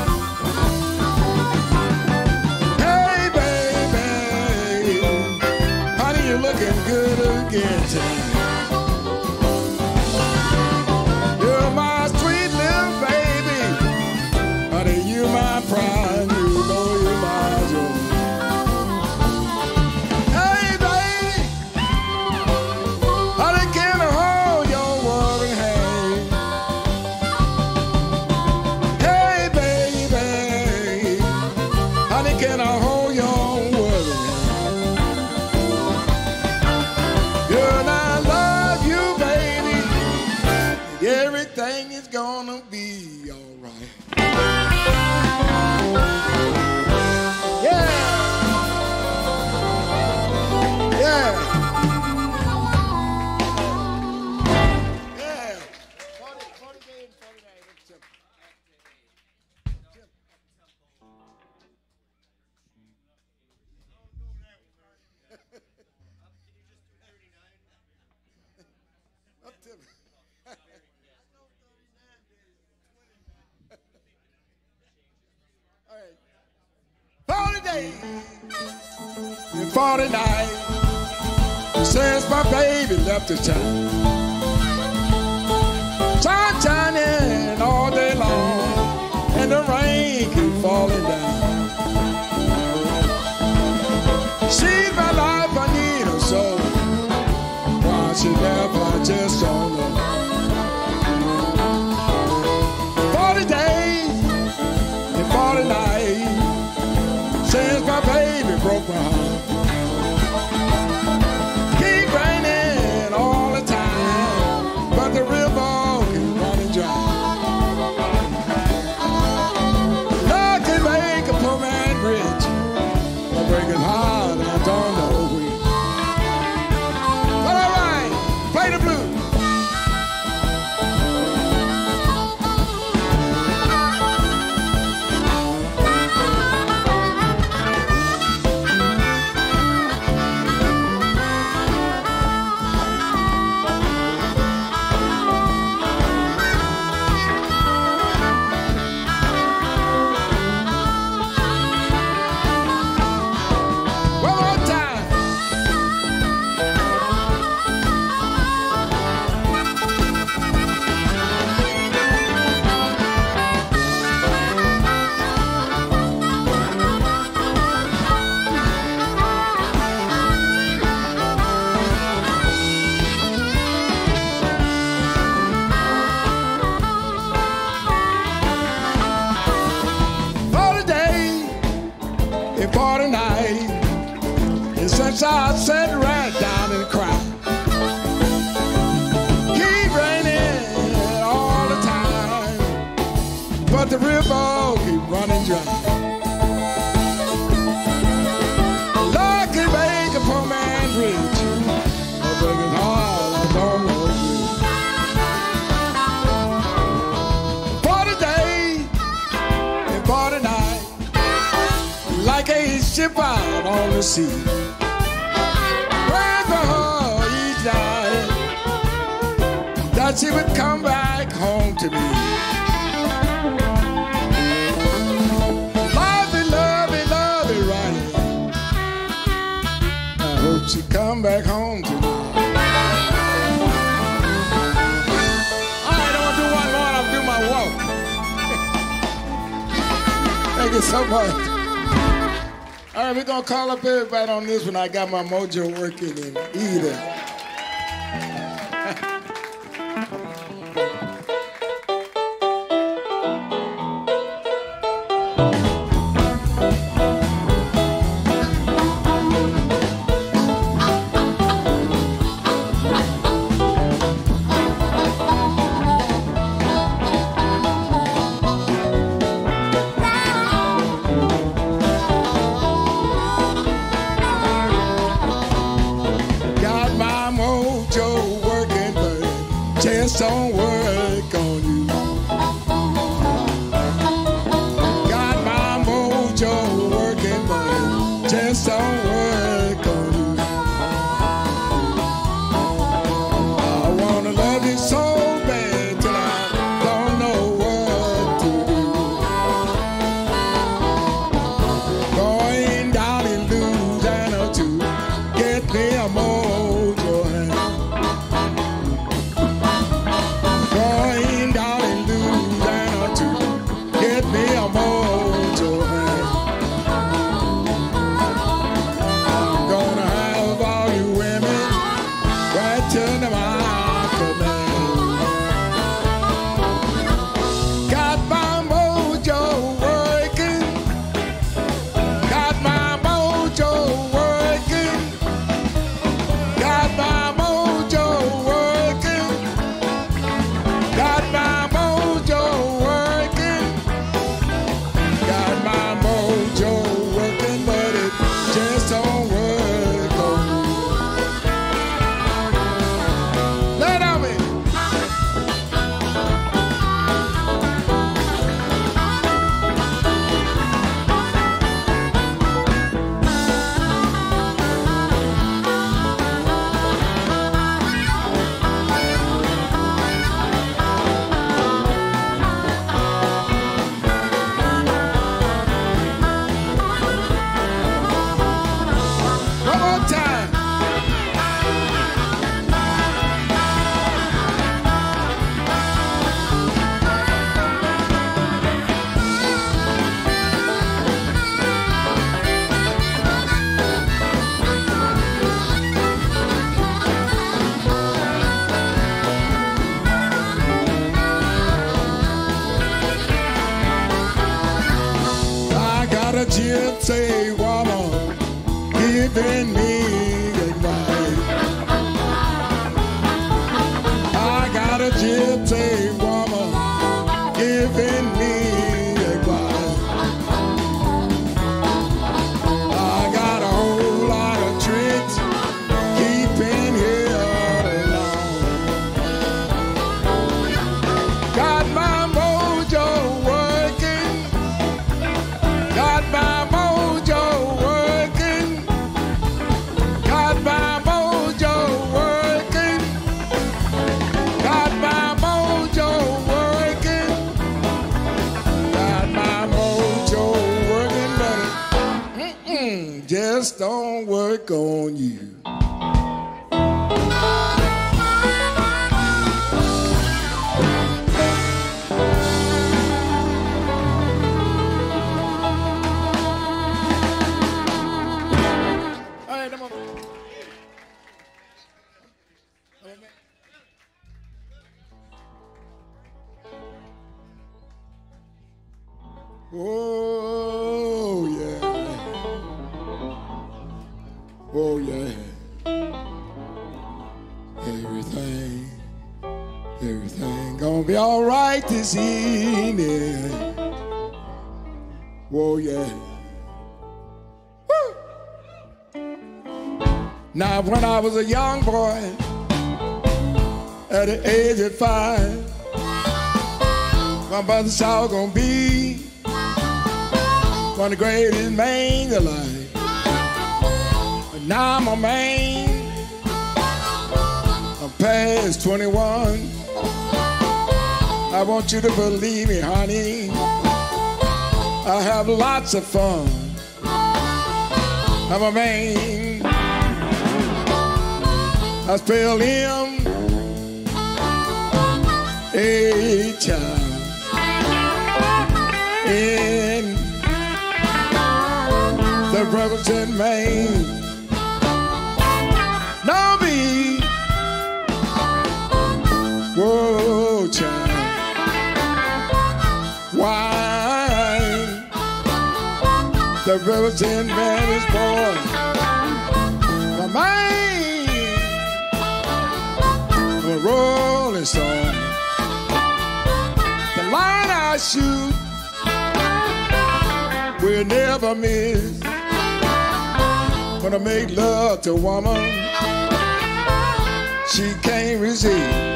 Hey, baby, honey, you're looking good again tonight. You're my sweet little baby. Honey, you're my pride. You know you're my joy. Hey, baby, honey, can I hold your loving hand? everything is gonna be all right. Yeah. Yeah. Yeah. 40 days, 40 nights. Up to all right. 40 days and 40 nights since my baby left the town. Sun shining all day long and the rain keep falling down. She's my life, I need her so. Why she left, I just don't know. 40 days and 40 nights since my baby broke my heart. Keep raining all the time, but the river keep running dry. Love can make a poor man rich, or break his heart, I don't know which. But all right, play the blues. 40 nights, and since I sat right down and cried. Keep raining all the time, but the river keep running dry. Lord can make a poor man rich, but break his heart, I don't know you. 40 days and 40 nights, like a ship out on the sea. Praying for her each night that she would come back home to me. Love it right. I hope she come back home to me. All right, I want to do one more. I'll do my walk. Thank you so much. All right, we're going to call up everybody on this one. I got my mojo working in either. Just don't work on you. Got my mojo working, but just don't work on you. I wanna love you so bad till I don't know what to do. Going down in Louisiana to get me a mojo hand. Going down gypsy woman giving me advice. I got a gypsy woman giving me advice. I got a whole lot of tricks keeping her alone. Got my mojo working. Got my mojo working. Got my mojo working. Got my mojo working. Got my mojo working, but it just don't work on you. Oh, yeah. Oh, yeah. Everything gonna be all right this evening. Oh, yeah. Woo! Now, when I was a young boy, at the age of 5, my brother saw gonna be one of the greatest men alive. But now I'm a man, I'm past 21. I want you to believe me, honey, I have lots of fun. I'm a man, I spell him A-child. In the brothers in Maine, no me, whoa, child, why the brothers in Maine is born, my mind, a rolling stone, the line I shoot will never miss. When I make love to a woman, she can't resist.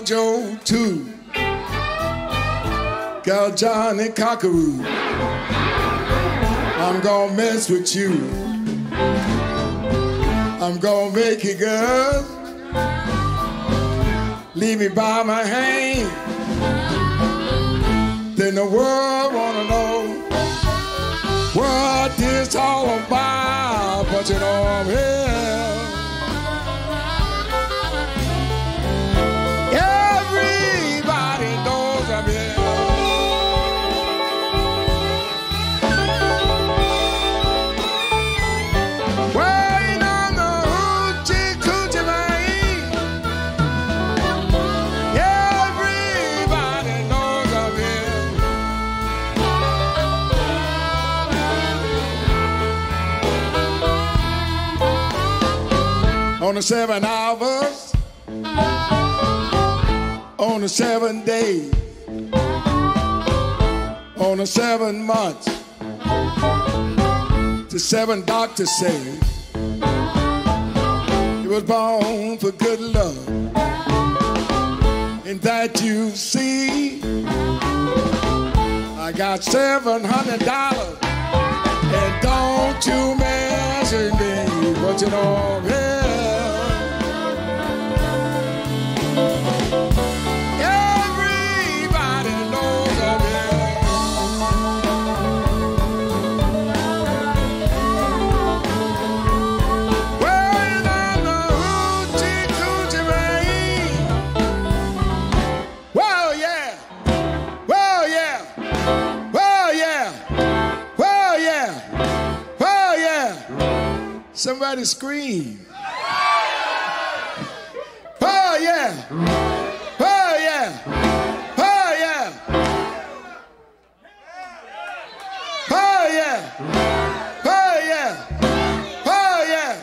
Uncle Joe too. Got Johnny Cockaroo. I'm gonna mess with you. I'm gonna make you girl leave me by my hand. Then the world wanna know what this all about. But you know I'm here. Everybody knows I'm here. Waiting on the hoochie coochie man. Everybody knows I'm here. On the 7 hours, on the 7 days, on the 7 months, the 7 doctors say he was born for good love. And that you see, I got $700, and don't you mess with me, but you know I'm here. Everybody knows I'm here. Waiting on the hoochie coochie man. Well, yeah. Well, yeah. Well, yeah. Well, yeah. Well, yeah. Somebody scream. Oh, yeah. Oh, yeah. Oh, yeah. Oh, yeah. Oh, yeah. Oh, yeah.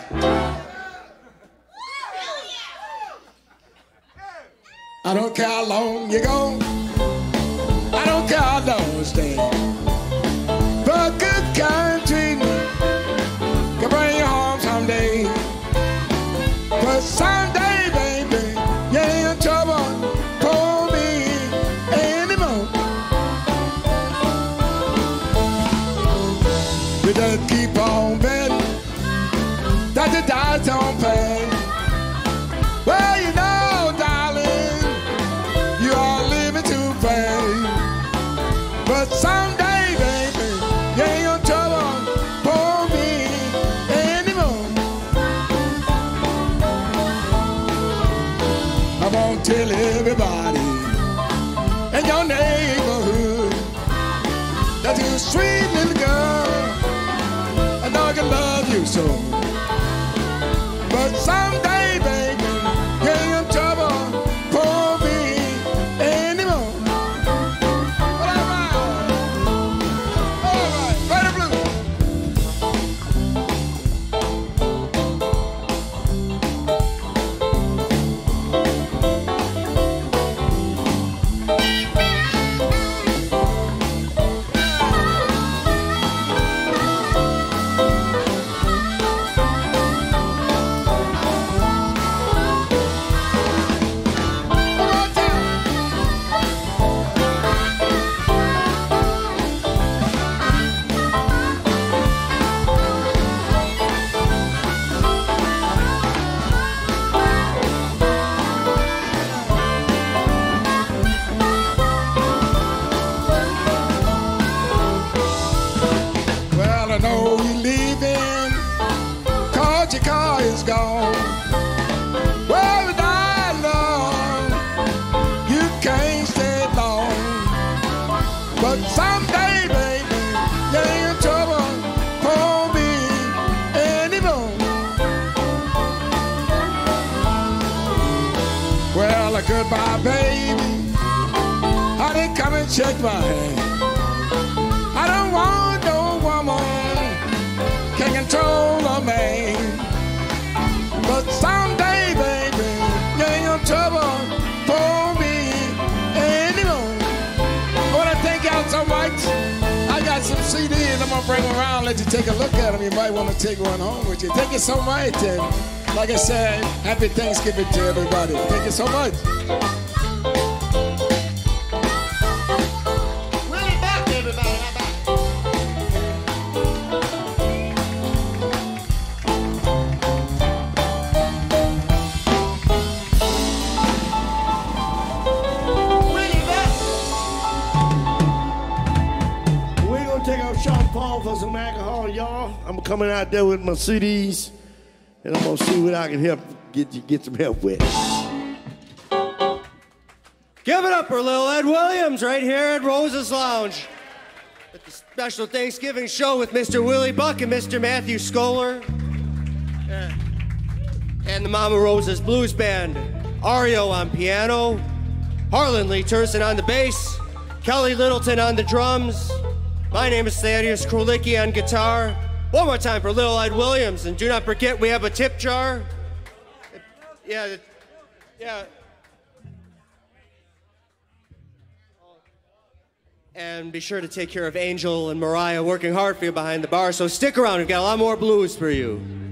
I don't care how long you go. I don't care how long you stay. But good kind treatment can bring you home someday. But someday, baby, you ain't in trouble for me anymore. You just keep on betting that the dice don't pay. Well, you know, darling, you are living too fast. But someday, baby, you ain't in trouble for me anymore. I won't tell everybody in your neighborhood that you're a sweet little girl. I know I can love you so. But someday, baby, you ain't in trouble for me anymore. All right, play the blues. Well, I know you're leaving, 'cause your car is gone. Well, I know you can't stay long. But someday, baby, you ain't in trouble for me anymore. Well, goodbye, baby. Honey, come and shake my hand. I don't want no woman can control a man. But someday, baby, you ain't no trouble for me anymore. I want to thank y'all so much. I got some CDs. I'm going to bring them around, let you take a look at them. You might want to take one home with you. Thank you so much. And like I said, happy Thanksgiving to everybody. Thank you so much. call for some alcohol, y'all. I'm coming out there with my CDs, and I'm gonna see what I can help get some help with. Give it up for Lil Ed Williams right here at Rose's Lounge. At the special Thanksgiving show with Mr. Willie Buck and Mr. Matthew Scholar. And the Mama Rosa's Blues Band. Ario on piano. Harlan Lee Turson on the bass. Kelly Littleton on the drums. My name is Thaddeus Krolicki on guitar. One more time for Lil Ed Williams. And do not forget, we have a tip jar. Yeah. And be sure to take care of Angel and Mariah working hard for you behind the bar. So stick around, we've got a lot more blues for you.